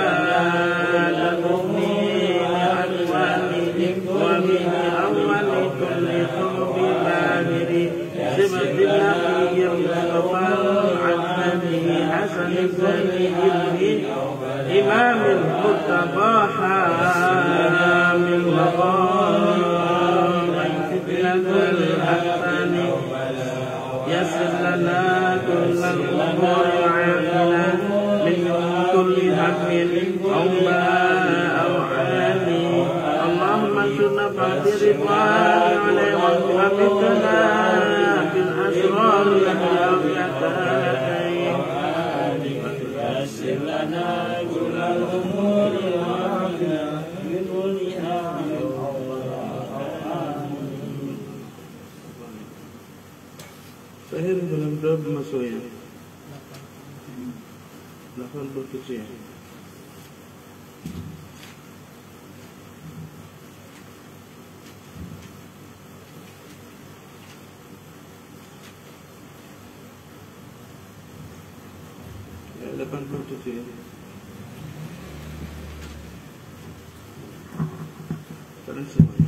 تكفني لألواني ومن أول كل حب باهر سمت النبي المصطفى العدناني حسن الزكي إمام المرتضى حامل المقام فتنة الأحسان. يسر لنا كل الأمور وعافنا من كل هم أو بلاء أو عاني. اللهم انصرنا فاغفر رضوان عليه وامتنا بالأسرار التي أوجدتها لديك. يسر لنا كل الأمور وعافنا من كل هم أو Saya dalam berapa masuknya? delapan puluh tujuh ya. delapan puluh tujuh ya. Terus semuanya.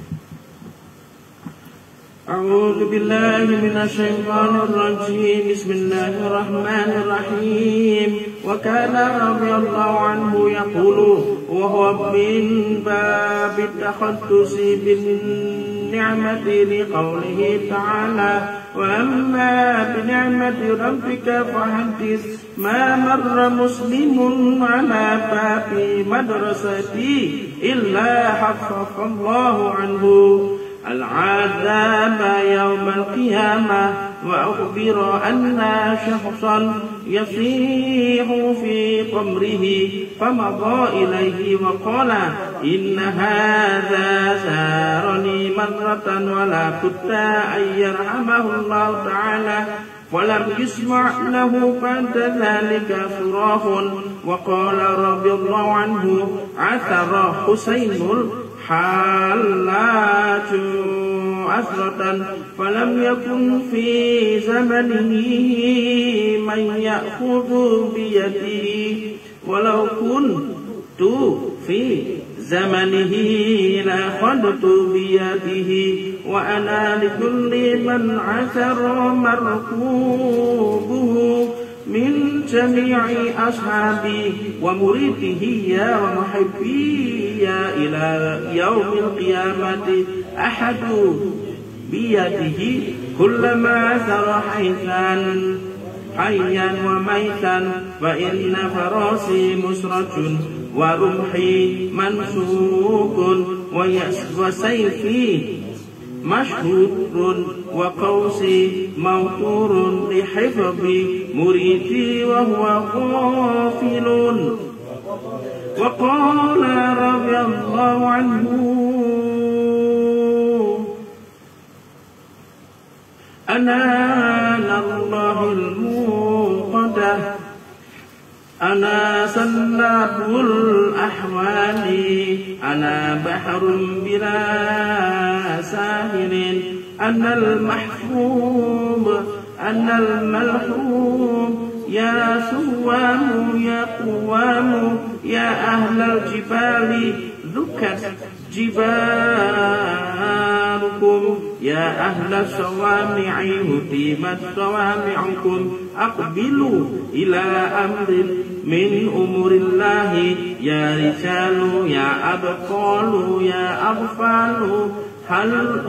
أعوذ بالله من الشيطان الرجيم. بسم الله الرحمن الرحيم. وكان رضي الله عنه يقول وهو من باب التخصص بالنسبة النعمة لقوله تعالى وأما بنعمة ربك فحدث ما مر مسلم على باب مدرستي إلا خفف الله عنه العذاب يوم القيامة وأخبر أن شخصا يصيح في قبره فمضى إليه وقال إن هذا سارني مرة ولا بد أن يرحمه الله تعالى ولم يسمع له بعد ذلك صراخ وقال رضي الله عنه عثر حسين حالات عثرة فلم يكن في زمنه من يأخذ بيده ولو كنت في زمنه لأخذت بيده وأنا لكل من عثر مركوبه من جميع أصحابي ومريده ومحبي إلى يوم القيامة أحد بيده كلما ثر حيثا حيا وميتا فإن فراسي مسرج ورمحي منسوق وسيفي مشهور وقوسي موتور لحفظ مريدي وهو غافل وقال رضي الله عنه أنا الله الموقدة أنا سلاب الأحوال أنا بحر بلا ساهل أنا المحفوظ أنا الملحوم يا سوام يا قوام يا أهل الجبال ذكت جبالكم يا أهل الصوامع هدمت صوامعكم أقبلوا إلى أمر من أمور الله يا رجال يا أبطال يا أغفال هل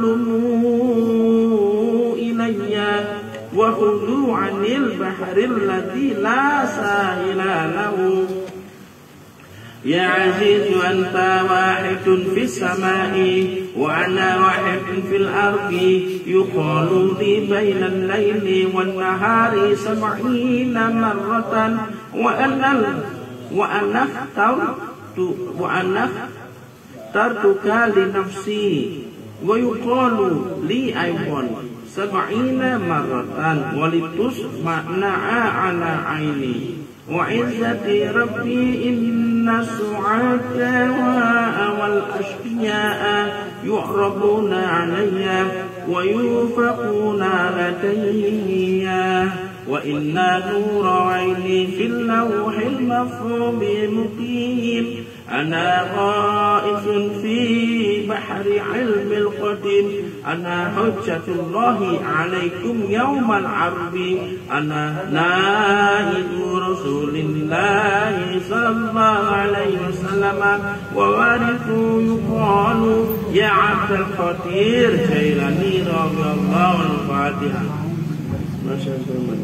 هلموا إلي وخذوا عن البحر الذي لا ساحل له يا عزيز أنت واحد في السماء وأنا واحد في الأرض يقال لي بين الليل والنهار سبعين مرة وأنا وأنا اخترت وأنا اخترتك لنفسي ويقال لي أيضا سبعين مرة ولتسمع على عيني وعزة ربي إن السعداء والأشقياء يعرضون علي ويوفقون لدي وإن نور عيني في اللوح المفروض مقيم أنا غائز في بحر علم القديم أنا حجة الله عليكم يوم العرض أنا نائب رسول الله صلى الله عليه وسلم ووارث يقال يا عبد القدير جيلاني رضي الله عنه الفاتحة. ما شاء الله.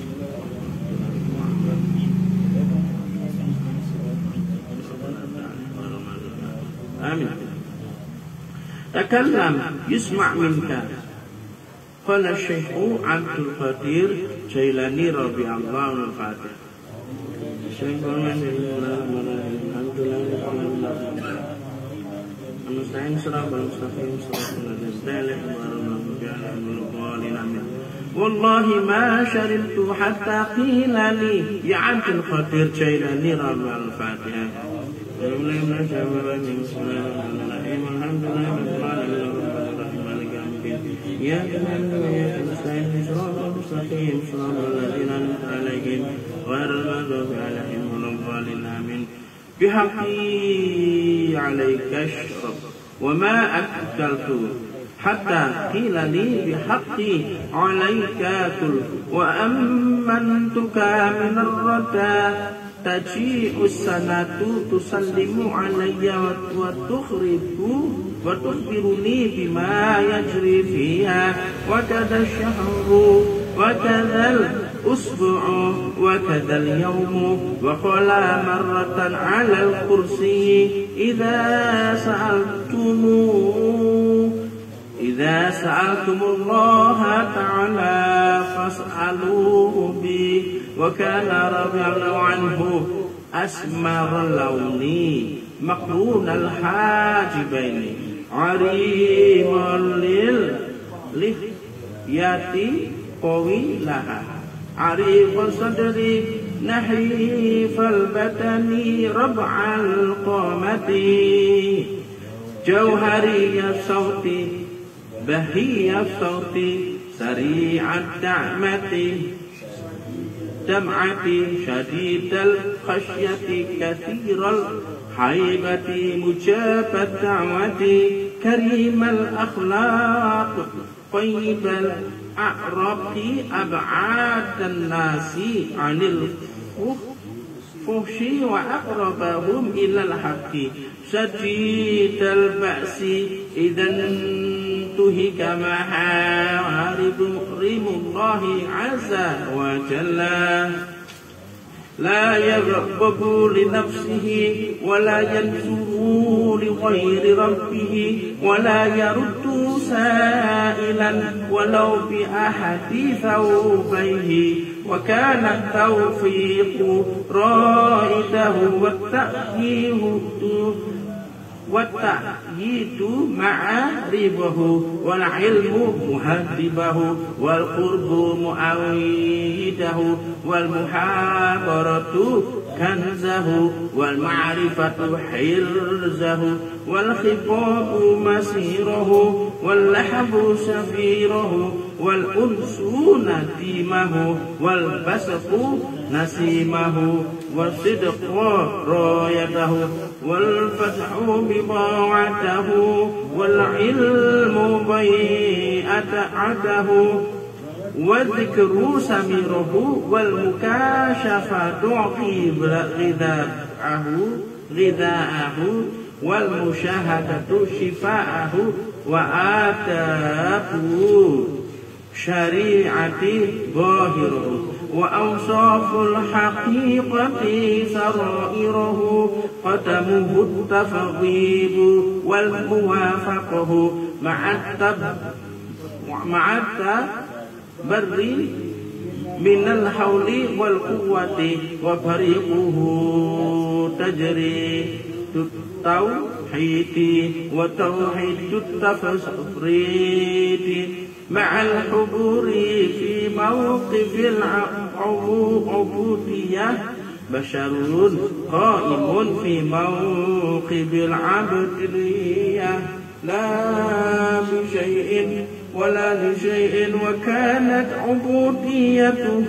آمين. تكلم يسمع منك. قال الشيخ عبد القدير جيلاني رضي الله عنه الفاتحة. الشيخ المستعين صراط المستقيم صراط الذين والله ما شربت حتى قيل لي يا عبد القدير جيلاني رضي الله عنه الفاتحة. الحمد لله رب العالمين يا أيها المستعين صراط المستقيم صراط الذين أنعمت عليهم غير المغضوب عليهم ولا الضالين آمين. بحقي عليك اشرب وما أكلت حتى قيل لي بحقي عليك كل وأمنتك من الردى تجيء السنة تسلم علي وتخرب وتخبرني بما يجري فيها وكذا الشهر وكذا الأسبوع وكذا اليوم. وقال مرة على الكرسي إذا سألتم إذا سألتم الله تعالى فاسألوه به. وكان رضي الله عنه أسمر اللون مقرون الحاجبين عريض للحية طويلها عريض الصدر نحيف البطن ربع القامة جوهري الصوت بهي الصوت سريع الدعمة دمعة شديد الخشية كثير الهيبة مجاب الدعوة كريم الأخلاق طيب الأعراق أبعاد الناس عن الفحش وأقربهم إلى الحق شديد البأس إذا انتهك محارم الله عز وجل لا يغضب لنفسه ولا ينزو لغير ربه ولا يرد سائلا ولو بأحد ثوبيه. وكان التوفيق رائده والتأييد والتأييد معاربه والعلم مهذبه والقرب مؤيده والمحابرة كنزه والمعرفة حرزه والخطاب مسيره واللحب سفيره والأنس نديمه والبسق نسيمه والصدق رايته والفتح بضاعته والعلم بيئته والذكر سميره والمكاشفة غذاءه غذاءه والمشاهدة شفاءه وآتاه شريعة ظاهره وأوصاف الحقيقة سرائره قدمه التفضيل والموافقه مع التب مع التبر من الحول والقوة وفريقه تجري التوحيد وتوحيد التفريد مع الحضور في موقف العبودية بشر قائم في موقف العبودية لا بشيء ولا لشيء. وكانت عبوديته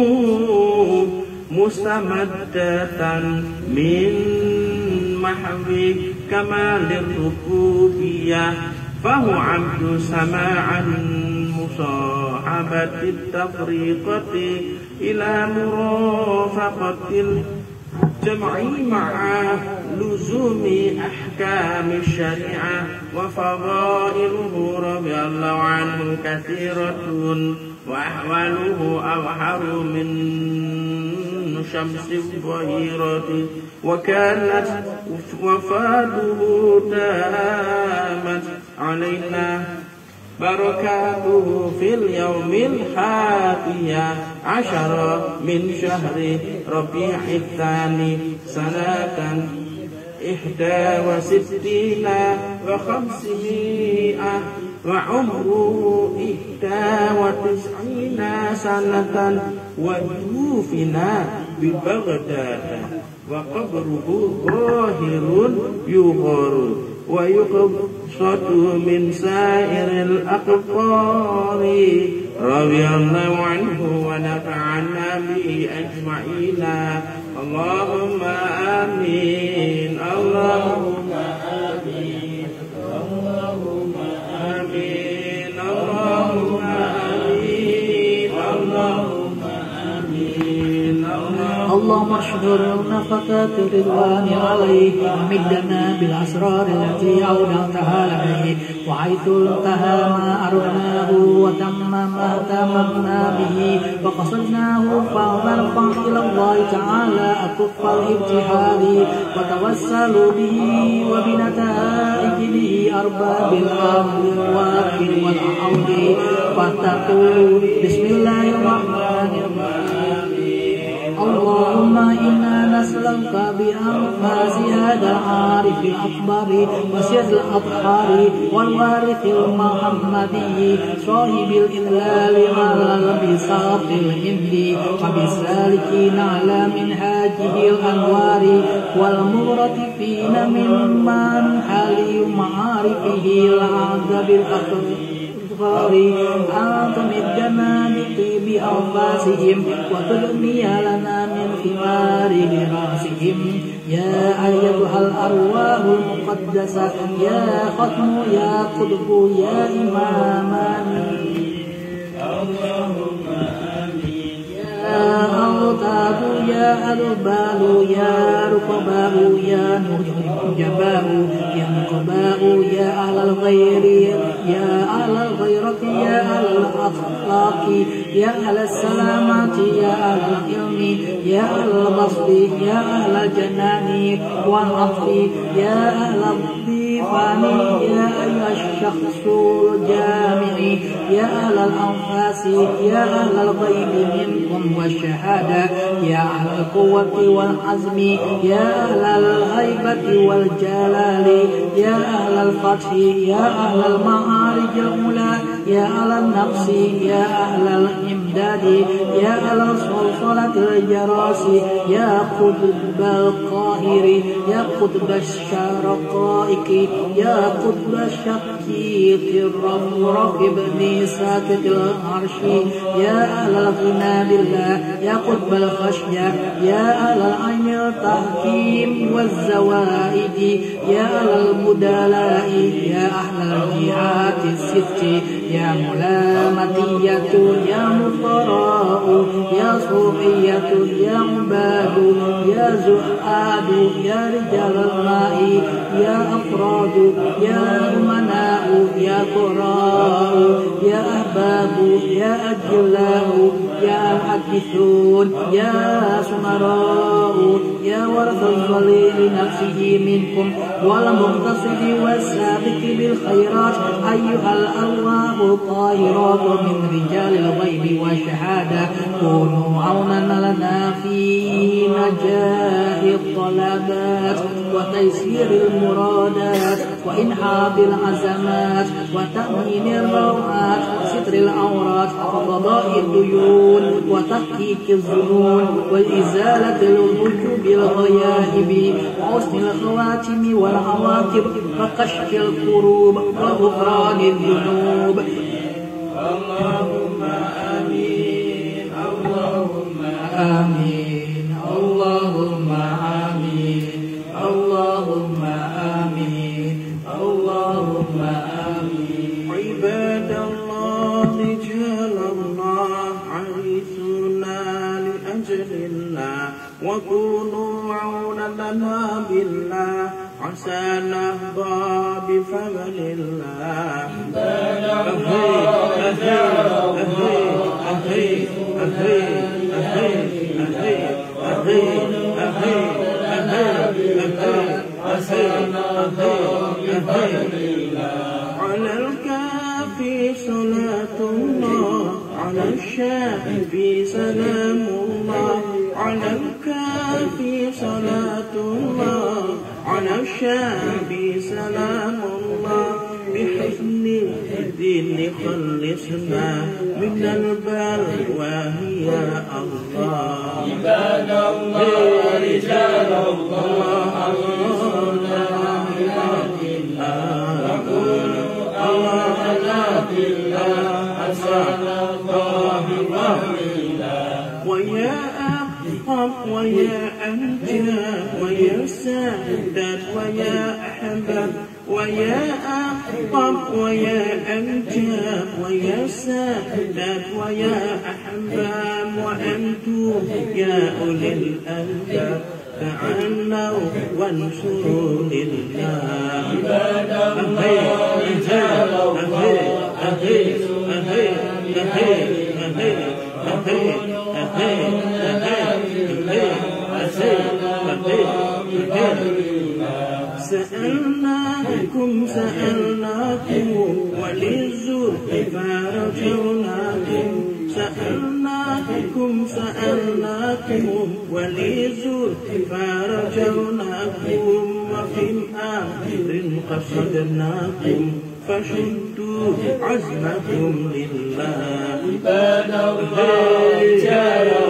مستمدة من محو كمال الربوبية فهو عبد سماعا مصاحبة التفريقة إلى مرافقة الجمع مع لزوم أحكام الشريعة. وفضائله رضي الله عنه كثيرة وأحواله أبحر من شمس الظهيرة. وكانت وفاته دامت علينا بركاته في اليوم الحادي عشر من شهر ربيع الثاني سنة إحدى وستين وخمسمائة وعمره إحدى وتسعين سنة وتوفنا ببغداد وقبره ظاهر يغار ويقصد من سائر الأقطار رضي الله عنه ونفعنا به أجمعين. اللهم آمين اللهم آمين اللهم آمين اللهم آمين اللهم آمين اللهم اللهم ارشدنا فتاة الرضوان عليه ومدنا بالأسرار التي أودعتها لديه وحيث انتهى ما أردناه وتم ما تممنا به وقصدناه فنرفع إلى الله تعالى أكف الابتحال وتوسلوا به وبنتائج به أرباب الأمر والآخر والأمر فتقول بسم الله الرحمن الرحيم اللهم إنا نسألك بأنفاس هذا العارف الأكبر وسر الأطهار والوارث المحمدي صاحب الإذلال على البساط الهندي وبسالكين على منهاجه الأنوار والمغرطفين من منحل معارفه العذب الأكبر أن تمدنا بطيب أنفاسهم وتدني لنا من ثمار براسهم يا أيتها الأرواح المقدسة يا ختم يا قطب يا إمامان يا أوتاد يا ألبال يا ركباء يا نجباء يا نقباء يا أهل الغير يا أهل الغيرة يا أهل الأخلاق يا أهل السلامة يا أهل العلم يا أهل البسط يا أهل الجنان والعطف يا أهل الضيفان يا أيها الشخص الجامع يا أهل الأنفاس يا أهل الغيب منكم والشهادة يا أهل القوة والعزم يا أهل الهيبة والجلال يا أهل الفتح يا أهل المعارج الأولى يا أهل النفس يا أهل الإمداد يا أهل الصلصلة الجراس يا قطب القاهر يا قطب الشرقائق يا قطب الشقيق الرفرف ابن ساكت العرش يا أهل الغنى بالله يا قطب الخشية يا أهل العين التحكيم والزوائد يا أهل المدالاء يا أهل الجهات الست يا ملامتية يا مطراء يا صوفية يا عباد يا زهاد يا رجال الماء يا أفراد يا أمناء يا قراء يا أحباب يا أجلاء يا محدثون يا سمراء يا ورث الظليل نفسه منكم والمقتصد والسابق بالخيرات أيها الأرواح الطاهرات من رجال الغيب والشهادة كونوا عونا لنا في نجاح الطلبات وتيسير المرادات وإنحاب العزمات وتأمين الروعات ستر العورات وقضاء الديون وتحقيق الظنون وإزالة الوجوب الغيائب وحسن الخواتم والعواقب وكشف الكروب وغفران الذنوب اللهم آمين اللهم آمين اللهم آمين اللهم آمين اللهم آمين عباد الله رجال الله عرسنا لأجل الله وكونوا عونا لنا بالله عسى نهضى بفضل الله عباد الله رجال الله عرسنا على الكافي صلاة الله على الشافي سلام الله على الكافي صلاة الله على الشافي سلام الله بحسن الدين خلصنا من البلوى يا الله عباد الله رجال الله عرسنا ويا أخف ويا أمجاد ويا سادات ويا أحباب ويا أخف ويا أمجاد ويا سادات ويا أحباب وأنتم يا أولي الألباب تعالوا وانصروا لله عباد الله تعالوا وانصروا سألناكم سألناكم وللزور فرجوناكم سألناكم سألناكم وللزور فرجوناكم وفي الآخر قصدناكم فشدوا عزمكم لله عباد الله تعالوا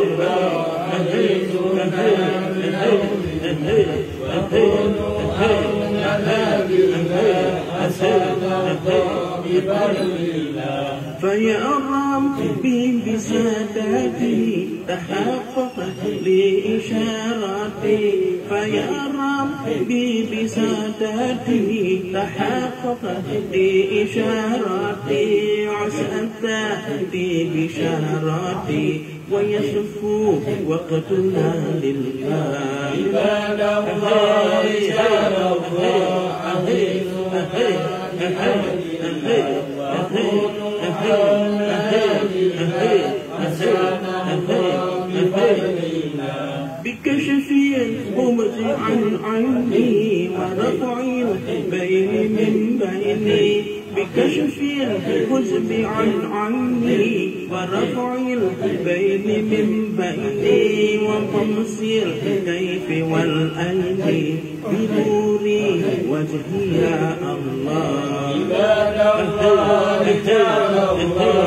فيا ربي بسادتي تحققت لإشارتي فيا ربي بسادتي تحققت لإشارتي عسى تأتي بشارتي ويصفو وقتنا لله عباد الله تعالوا بكشف الغمز عن عيني ورفع البين من بيني بكشف الحزب عن عيني ورفع البين من بيني وطمس الكيف والأيدي بنوري وجهي يا الله عباد الله تعالوا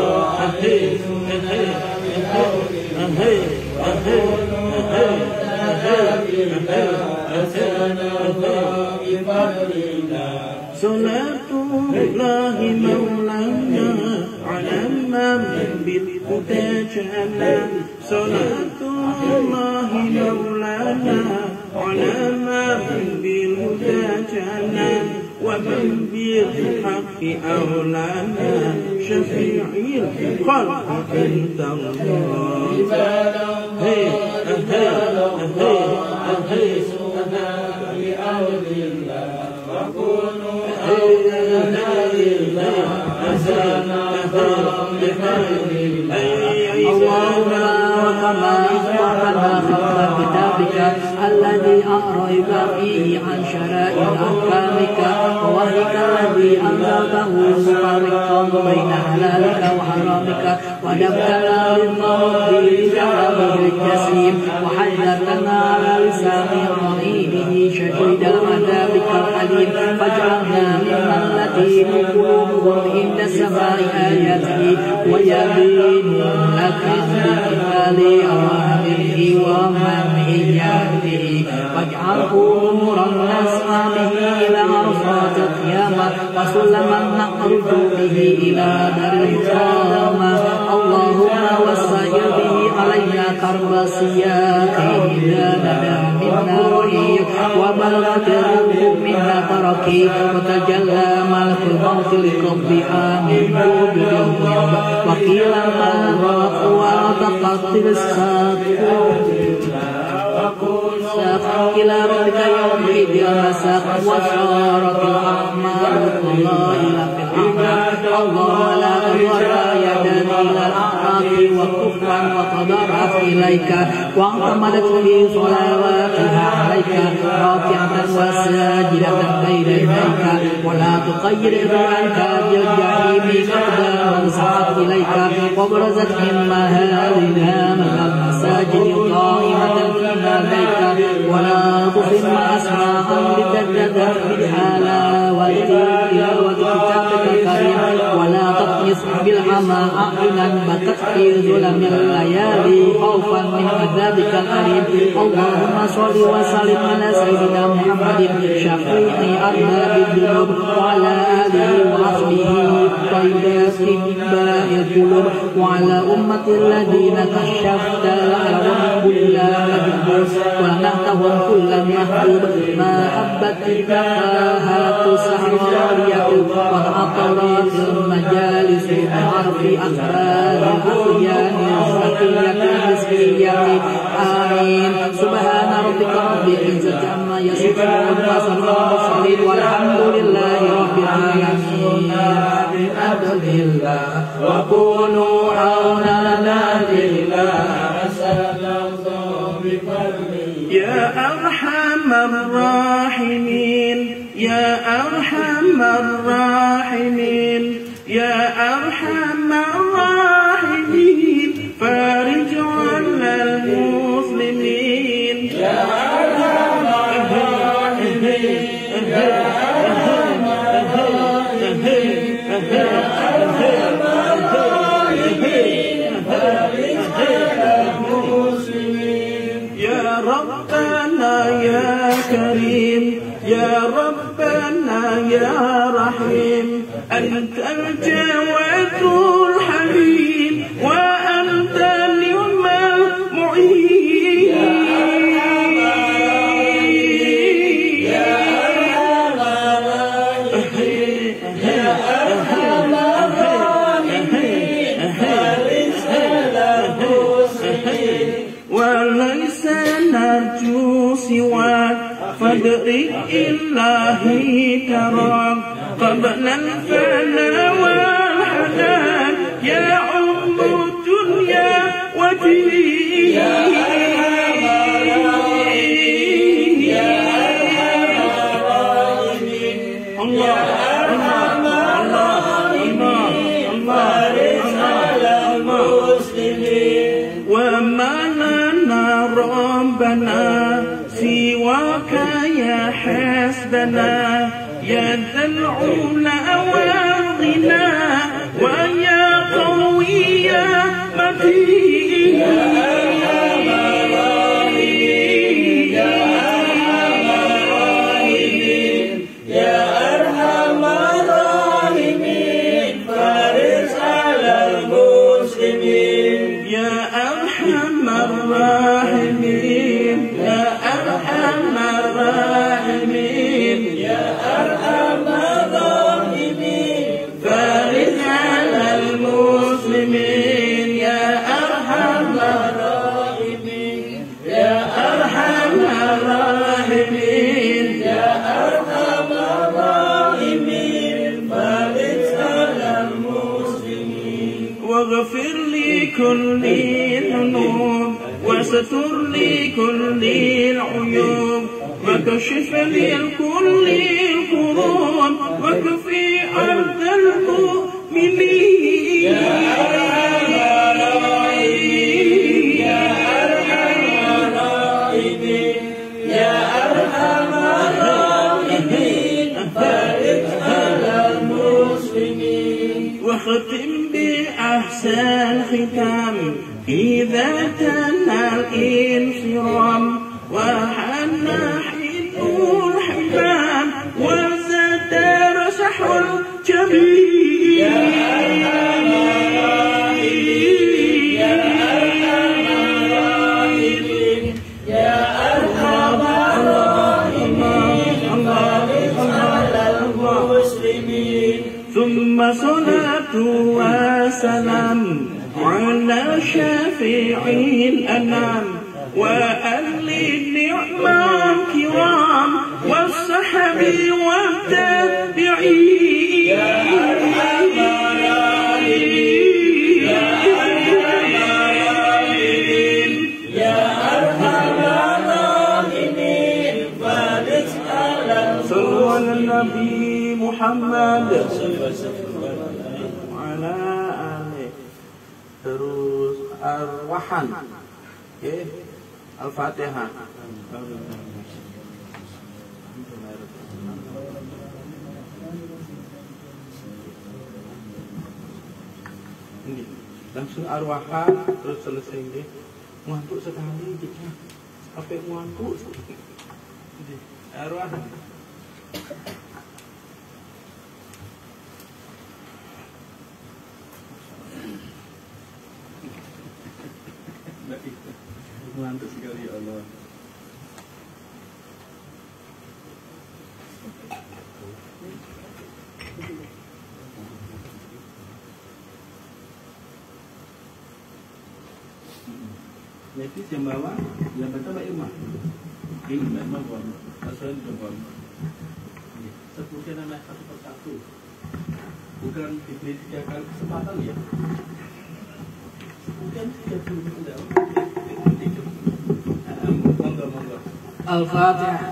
صلاة الله مولانا على من بالهدى جانا صلاة الله مولانا على من بالهدى جانا ومن بالحق أولانا شفيع الخلق عند الله هي هي هي بأرض الله وكونوا أولادنا لله أسانا بخير اللهم كما أخبرنا خبر كتابك الذي أقرب فيه عن شرائع أحكامك ووحيك الذي أنزلته مفرقا بين حلالك وحرامك ودبتنا للموت بكرمه الجسيم وحدثنا على لسان رهينه شديد عذابك الحليم فاجعلنا ممن التي قلوبهم عند سماع آياته ويبين لك بكمال أوامره ومنهياته واجعله نورا نسعى به إلى عرفات القيامة وسلما نخرج به إلى دار الكرامة اللهم وسع به علينا كرب السياق إذا نبع منا رهيب وبلغت الروح منا تركي وتجلى ملك الموت لقبها من جود اليوم وقيل ما ضاق وتقتل الساق إلى ربك يومئذ المساق وصارت الأعمال ضلائل في الأعمال اللهم لا تضر يدا إلى الأعراف وكفرا وتضرعت إليك واعتمدت في صلواتها عليك راكعة وساجدة بين يديك ولا تقيد عنك بالجحيم أقدام سعت إليك وبرزت من مهالنا من المساجد قائمة فيما بيك ولا تقم أسماء لتجدد بالحالة والتلاوة كتابك الكريم ولا تطمس بالعمى أعينا بكت في ظلم الليالي خوفا من عذابك الأليم اللهم صل وسلم على سيدنا محمد شفيع أرباب الذنوب وعلى آله وصحبه طيبات إتباع القلوب وعلى أمة الذين كشفت لهم كل مجبور ونهتهم كل محبوب ما حبت النفاهات سحرية وتعطرت المجالس سبحان في أخبار الأخيار السقية المسكية آمين سبحان ربك رب العزة عما يصفون وسلام المرسلين والحمد لله رب العالمين بحمد الله وكونوا عوننا لله يا أرحم الراحمين يا أرحم الراحمين يا أرحم الراحمين فارج على المسلمين يا أرحم الراحمين يا أرحم الراحمين يا أرحم الراحمين فارج على المسلمين يا ربنا يا كريم يا ربنا يا رحيم أنت الجواد الحليم وأنت اليوم المعين يا أرحم الراحمين يا أرحم الراحمين فارج على المسلمين وليس نرجو سواك فادرك إلهي تراك قبل الفنا والحنان يا أم الدنيا ودين يا أرحم الراحمين يا أرحم الراحمين يا أرحم الراحمين فارج على المسلمين وما لنا ربنا سواك يا حسبنا يا ذا العلا والغنى ويا قوي يا متين يا أرحم الراحمين يا أرحم الراحمين يا أرحم الراحمين فارج على المسلمين يا أرحم الراحمين يا أرحم الراحمين يا أرحم الراحمين فارج على المسلمين يا أرحم الراحمين يا أرحم الراحمين يا أرحم الراحمين فارج على المسلمين واغفر لي كل الذنوب وستر لي كل العيوب وكشف لي كل الكروب وكفي أرض المؤمنين يا أرحم الراحمين يا أرحم الراحمين يا أرحم الراحمين فارج على المسلمين واختم بأحسن ختام إذا تنال الانفرام وحن حين الحمام وزاد رشح الجميل يا أرحم الراحمين يا أرحم الراحمين يا أرحم الراحمين فارج على المسلمين ثم صلاة وسلام على شفيع الأنام وأهل النعمة الكرام والصحب والتابعين يا أرحم الراحمين يا أرحم الراحمين يا أرحم الراحمين فارج على صلوا على النبي محمد وعلى آله. Terus arwahan, okay. Al-Fatihah. Ini langsung arwahan terus selesai ini. Ngantuk sekali jadinya. Sampai ngantuk sekali. Ini arwahan. Ngantuk sekali ya Allah. Jadi yang bawa, yang baca Mbak Irma. Ini Mbak Irma buat, asal buat. Sebutkan nama satu persatu. Bukan diberi tiga kali kesempatan ya. Bukan tiga puluh menit. Monggo monggo. Al-Fatihah.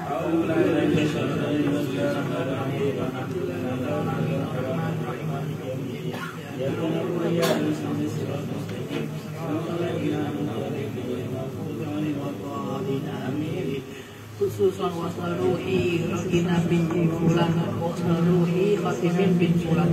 Khususan wasaruhi Raskina binti Fulan, wasaruhi Khasimin bin Fulan,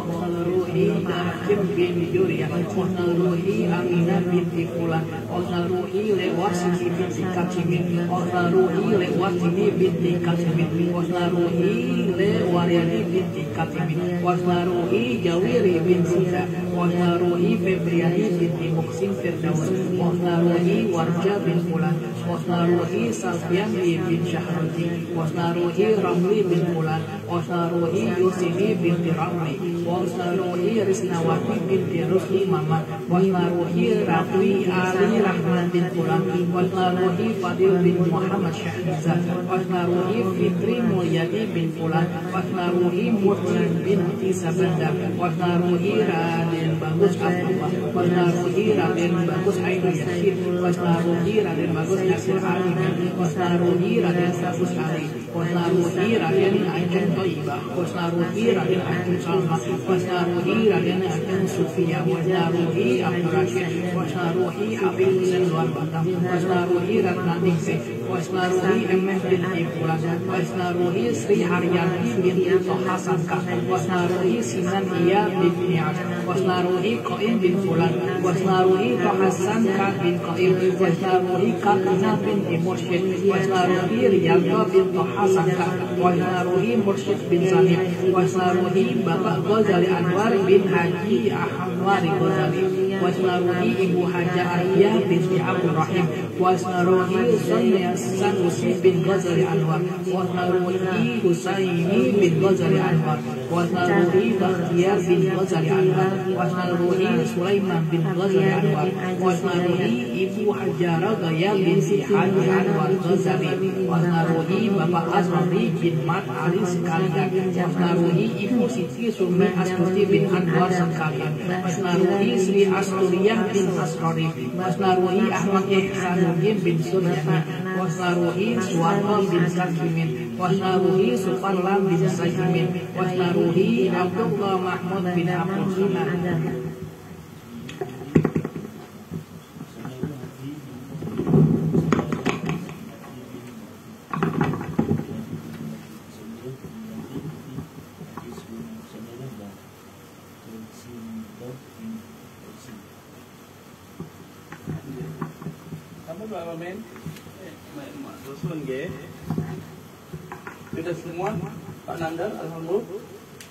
wasaruhi Darkim bin Juriyah, wasaruhi Aminah binti Fulan, wasaruhi Lewasini binti Kacimin, wasaruhi Lewasini binti Kacimin, wasaruhi Lewaryani binti Kacimin, wasaruhi Jawiri bin Sida, wasaruhi Febriani binti Muksin Firdaus, wasaruhi Warja bin Fulan, wasaruhi Safyan bin Syahruddin, wasaruhi Ramli bin Fulan, wasaruhi Yusini binti Ramli, wasaruhi Risnawati binti Rusli Mamat, wasaruhi Rafwi Ali Rahman bin Fulan, wasaruhi Fadil bin Muhammad Syahriza, wasaruhi Fitri Mulyadi bin Fulan, wasaruhi Murti binti Sabanda, wasaruhi Raden Bagus Abdullah, wasaruhi Raden Bagus Aidu Yasir, wasaruhi Raden Bagus Nasir Ali, wasaruhi Raden Bagus Ali, wasaruhi Raden Ajeng Toibah, wasaruhi Raden Ajeng Salma, wasaruhi Raden Ajeng Sufia, wasaruhi Abdul Rashid, wasaruhi Habib Hussein Luar Batam, wasaruhi Ratnaningsih, wasaruhi M F binti Fulan, wasaruhi Sri Haryani binti Toha Sanka, wasaruhi Sinan Iya bin Nias, wasaruhi Qaim bin Fulan, wasaruhi Toha Sanka bin Qaim, wasaruhi Katina binti Mursyid, wasaruhi Riyadha bin Toha Sanka, wasaruhi Mursyid bin Salim, wasaruhi Bapak Ghazali Anwar bin Haji Ahmad Ghazali, wasaruhi Ibu Haja Ariyah binti Abdul Rahim, wasaruhi Sonia Sanusi bin Ghazali Anwar, wasaruhi Husaini bin Ghazali Anwar, wasaruhi Bakhtiar bin Ghazali Anwar, wasaruhi Sulaiman bin Ghazali Anwar, wasaruhi Ibu Hajara Gaya binti Haji Anwar Ghazali, wasaruhi Bapak Azmari bin Mat Ali sekalian, wasaruhi Ibu Siti Sumi Astuti bin Anwar sekalian, wasaruhi Sri Asturiyah bin Asrori, wasaruhi Ahmad Ihsanuddin bin Suryani, wasaruhi Suwarno bin Sakimin, wasaruhi Suparlam bin Sakimin, wasaruhi Abdullah Mahmud bin Abdul Hanan. Sudah semua Pak Nandar, alhamdulillah.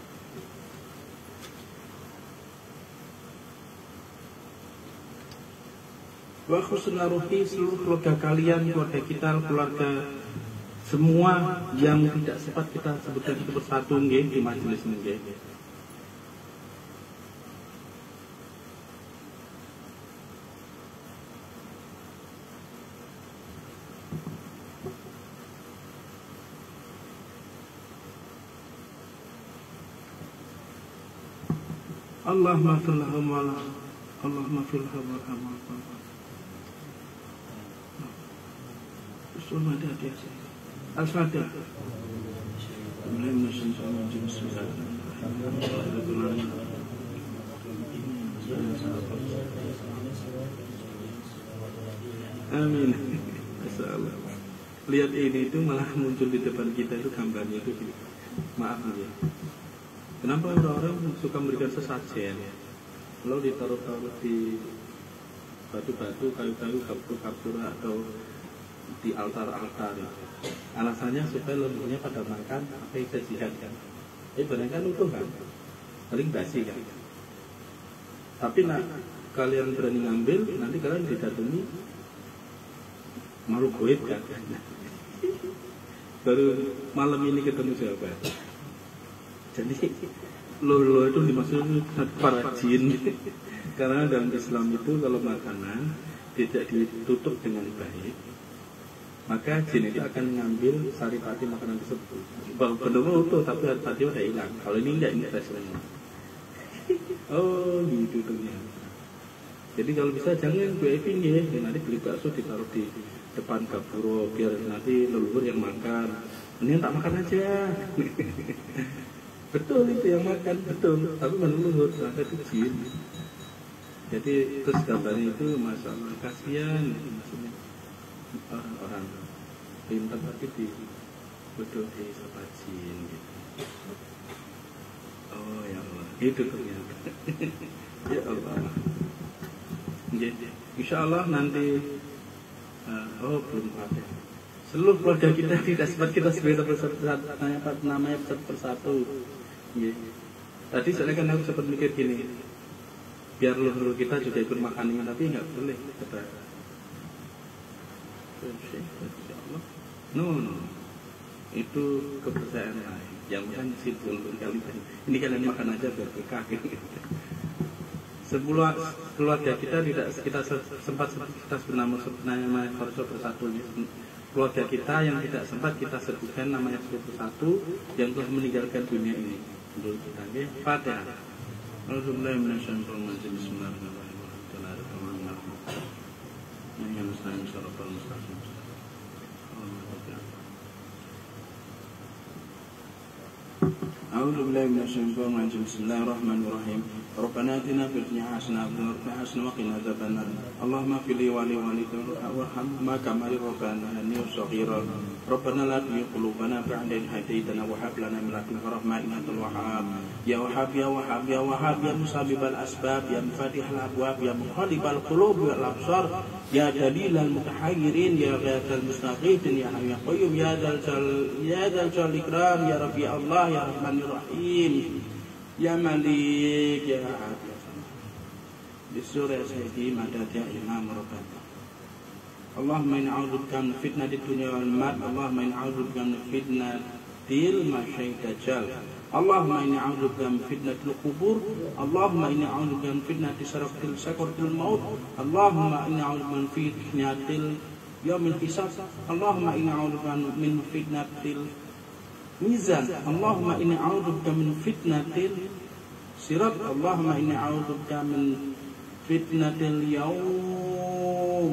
Wa khusna ruhi seluruh keluarga kalian, keluarga kita, keluarga semua yang tidak sempat kita sebutkan itu bersatu nggih di majelis nggih. Allahumma fir lahum wa Allahumma fir lahum warhamhum. Semua ada di atas. Al-Fatihah. Amin. Masyaallah. Lihat ini itu malah muncul di depan kita itu gambarnya itu. Maaf ya. Kenapa orang-orang suka memberikan sesajen? Kalau ditaruh-taruh di batu-batu, kayu-kayu, kapur-kapur atau di altar-altar. Alasannya supaya leluhurnya pada makan apa yang jihad kan. Eh barang kan utuh kan, paling basi kan. Tapi nak kalian berani ngambil, nanti kalian didatangi malu goib kan. Baru malam ini ketemu siapa? Jadi lo-lo itu dimaksud para jin. Karena dalam Islam itu kalau makanan tidak ditutup dengan baik, maka jin itu akan mengambil saripati makanan tersebut. Benar-benar utuh tapi saripati udah hilang. Kalau ini enggak, ini resleting. Oh gitu ternyata. Jadi kalau bisa jangan B I P ya, nanti beli bakso ditaruh di depan gapuro biar nanti leluhur yang makan. Ini tak makan aja. Betul itu yang makan, betul. Tapi leluhur ternyata itu jin. Jadi terus gambarnya itu masalah kasihan, maksudnya orang-orang pintar tapi di bodohi sama jin gitu. Oh ya Allah, itu ternyata. Ya Allah. Jadi, insya Allah nanti uh, oh belum ada. Seluruh keluarga kita tidak sempat kita sebagai persatu, namanya persatu persatu. Ya. Tadi saya kan aku sempat mikir gini, biar leluhur kita juga ikut makan, tapi nggak boleh kata. Insya Allah. No, no, itu kepercayaan lain. Yang kan si leluhur kalian. Ini kalian makan aja biar berkah. Sebuah keluarga kita tidak kita sempat kita bernama namanya Korso Persatu. Keluarga kita yang tidak sempat kita sebutkan namanya Korso Persatu yang telah meninggalkan dunia ini. Dulu kita nggih. Fatihah. Alhamdulillah minasyaitonir rajim. Bismillahirrahmanirrahim. أعوذ بالله من الشيطان الرجيم بسم الله الرحمن الرحيم ربنا آتنا في الدنيا حسنة وفي الآخرة حسنة وقنا عذاب النار اللهم اغفر لي ولوالدي وارحمهما كما ربياني صغيرا ربنا لا تزغ قلوبنا بعد إذ هديتنا وهب لنا من لدنك رحمة إنك أنت الوهاب يا وهاب يا وهاب يا وهاب يا مسبب الأسباب يا مفاتيح الأبواب يا مقلب القلوب والأبصار يا دليل المتحيرين يا غاث المستغيثين يا حي يا قيوم يا ذا الجلال يا ذا الجلال الإكرام يا ربي الله يا رحمن الرحيم يا مليك يا عادل بسورة سيدي مدد يا إمام ربنا اللهم إنا أعوذ بك من فتنة الدنيا والمات اللهم إنا أعوذ بك من فتنة المسيح الدجال اللهم إنا أعوذ بك من فتنة القبور اللهم إنا أعوذ بك من فتنة سكرة الموت اللهم إنا أعوذ بك من فتنة يوم الحساب اللهم إنا أعوذ بك من فتنة ميزان اللهم إني أعوذ بك من فتنة الصراط اللهم إني أعوذ بك من فتنة اليوم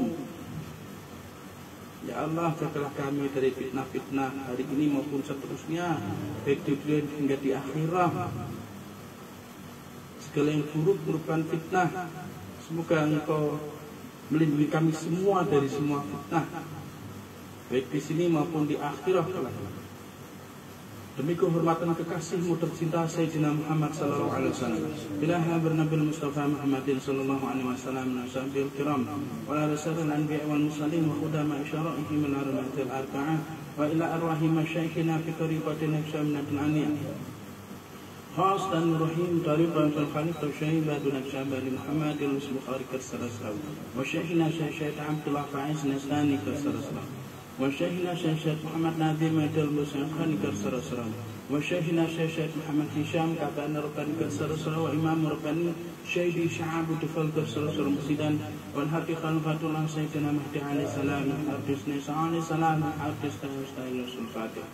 Ya Allah, jagalah kami dari fitnah-fitnah hari ini maupun seterusnya, baik di dunia hingga di akhirat. Segala yang buruk merupakan fitnah. Semoga Engkau melindungi kami semua dari semua fitnah, baik di sini maupun di akhirat. Demi kehormatan kekasihmu tercinta Sayyidina Muhammad sallallahu alaihi wasallam. Bila habar Nabi Mustafa Muhammadin sallallahu alaihi wasallam wa sahbihi kiram wa ala sirril anbiya wal mursalin wa khudama isyara'ihi min armatil arba'ah wa ila arwahim masyayikhina fi tariqatin naqsabinatul aniyah. Khas dan rahim tariqat al-khalif Syekh Badun Naqsyabandi Muhammad al-Bukhari sallallahu wa Syekhina Syekh Abdullah Faiz Nasrani sallallahu وشيخنا شيخ محمد نادي ميدل مسلم كسر سرا وشيخنا شيخ محمد هشام كابان رباني كسر سرا وإمام رباني شيخ شعب تفل كسر سرا مسيدان والحق خلفة الله سيدنا مهدي عليه السلام حافظ نيسا عليه السلام حافظ تهستايل رسول الفاتح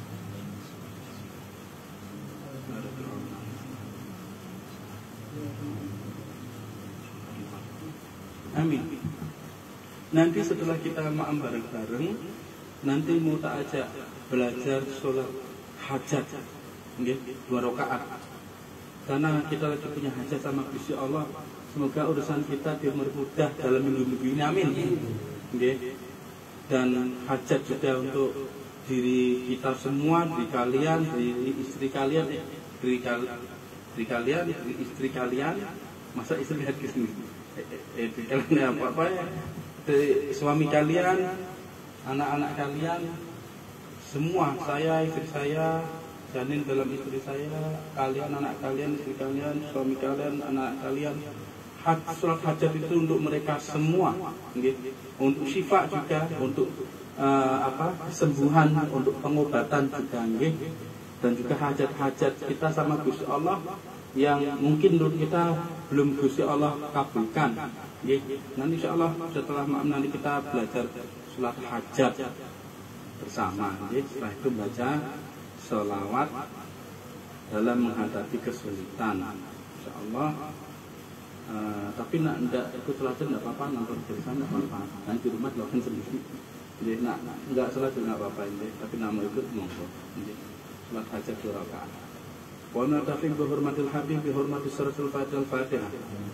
Amin. Nanti setelah kita ma'am bareng-bareng, nanti mau tak ajak belajar sholat hajat, okay? Dua rakaat. Karena kita lagi punya hajat sama Gusti Allah. Semoga urusan kita dipermudah dalam minggu-minggu ini, amin. Okay? Dan hajat juga untuk diri kita semua, diri kalian, diri istri kalian, diri, kal diri kalian, diri istri kalian. Masa istri lihat ke sini? Eh, eh, eh, kalian apa-apa ya? Dari suami kalian, anak-anak kalian, semua, saya, istri saya, janin dalam istri saya, kalian, anak kalian, istri kalian, suami kalian, anak kalian. Surat hajat itu untuk mereka semua, okay? Untuk syifa juga, untuk uh, apa kesembuhan, untuk pengobatan juga, okay? Dan juga hajat-hajat kita sama Gusti Allah yang mungkin menurut kita belum Gusti Allah kabulkan. Nggih, nanti insyaallah setelah nanti kita belajar salat hajat bersama. Nggih, setelah itu baca selawat dalam menghadapi kesulitan. Insyaallah. Uh, tapi nak ndak ikut salat enggak apa-apa, nonton di sana enggak apa-apa. Nanti di rumah dilakukan sendiri. Jadi nak enggak salat enggak apa-apa ini, tapi nak mau ikut monggo. Nggih. Salat hajat dua rakaat. Wa natafiq bi hurmatil habib bi hurmati suratul fatihah al-fatihah.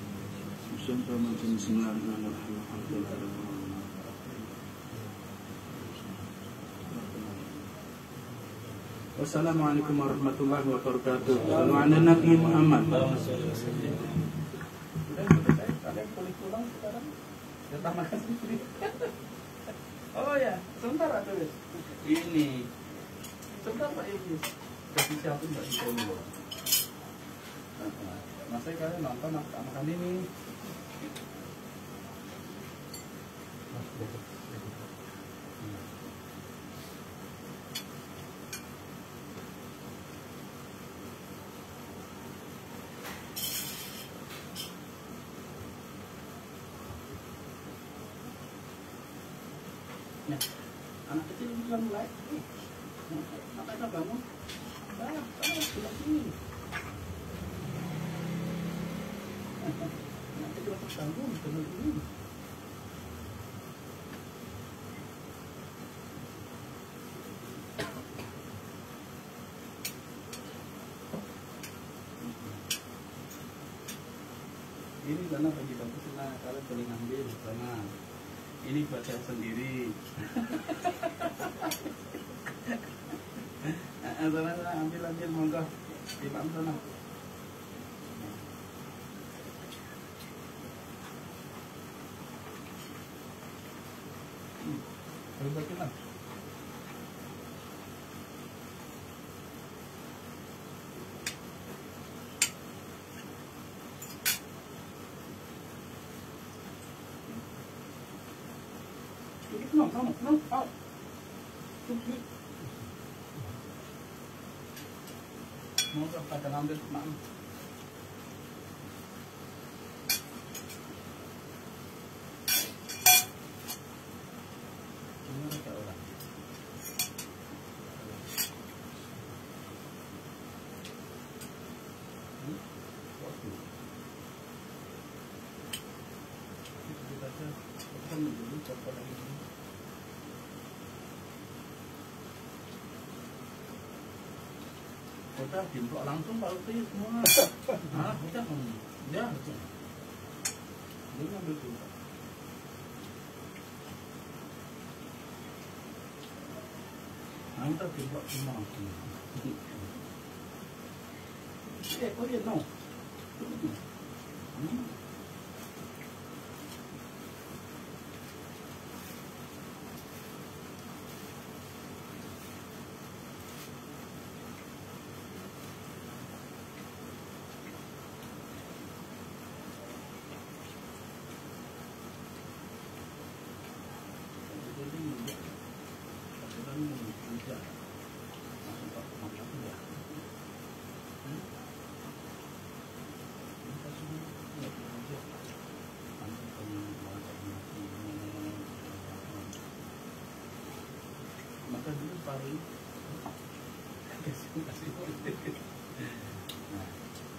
Bismillahirrahmanirrahim. Wassalamualaikum warahmatullahi wabarakatuh. Sallu ala Nabi Muhammad. Kalian boleh pulang sekarang? Ya tambahkan sedikit. Oh ya, sebentar ada wes. Ini sebentar Pak Iblis. Kasih siapa Mbak Iblis? Masa kalian nonton makan ini? Ya, anak kecil bilang mulai, makanya bangun, dah, dah, sudah sini. Anak kecil harus bangun, bangun ini. Ini karena bagi bagus, nah kalian boleh ngambil karena ini buat saya sendiri. Sana sana ambil ambil monggo di Pak sana. Hmm. Boleh bagilah. No, no, no, out. Mau pada ngambil maaf. Gimana ke orang? Hmm? Waktu. Kita saja kita dulu coba lagi. Udah dimplok langsung Pak Uti semua. Ah, udah. Ya, betul. Dia ngambil dulu. Nah, kita dimplok semua. Eh, oh iya, no. Hmm. Makan dulu paru. Kasih kasih. Nah.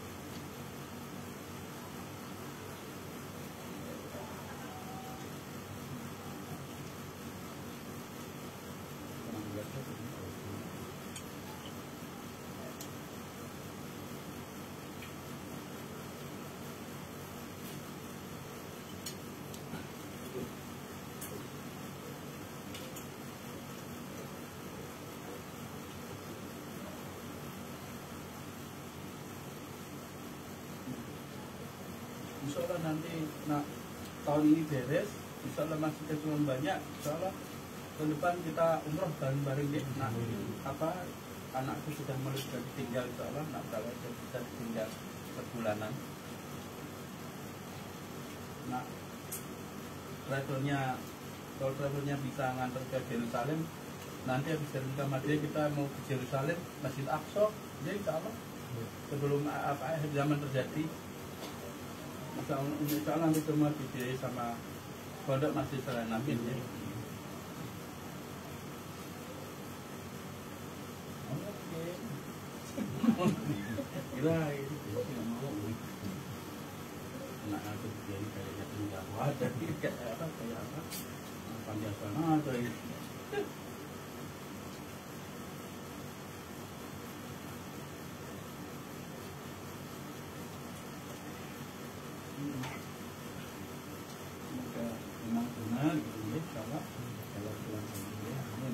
Insya Allah nanti nah, tahun ini beres, insya Allah masih kecuali banyak, insya Allah tahun depan kita umroh bareng-bareng deh. Nah, apa anakku sudah mulai sudah ditinggal, insya Allah nak kalau sudah ditinggal sebulanan. Nah, travelnya kalau travelnya bisa ngantar ke Yerusalem, nanti habis dari Madinah kita mau ke Yerusalem, Masjid Aqsa, jadi insya Allah sebelum apa zaman terjadi. Insya Allah, insya Allah nanti semua dibiayai sama Pondok Masjid Selain Amin ya. Kira ini nggak mau. Anak aku jadi kayaknya tinggal ada kayak apa kayak apa panjang sana atau ini. Semoga memang benar gitu ya, kalau kalau pulang sendiri ya, amin.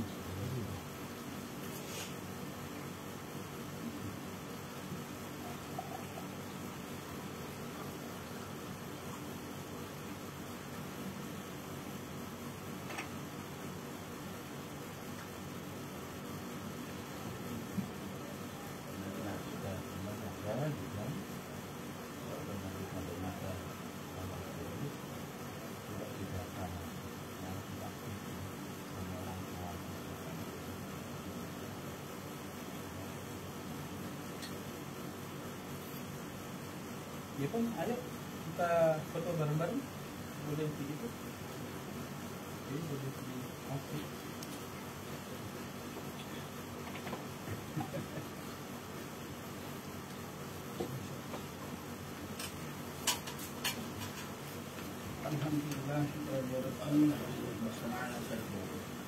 Ya pun, ayo kita foto bareng-bareng. Boleh begitu. Oke, boleh asik. Alhamdulillah, kita berdoa, berdoa, berdoa,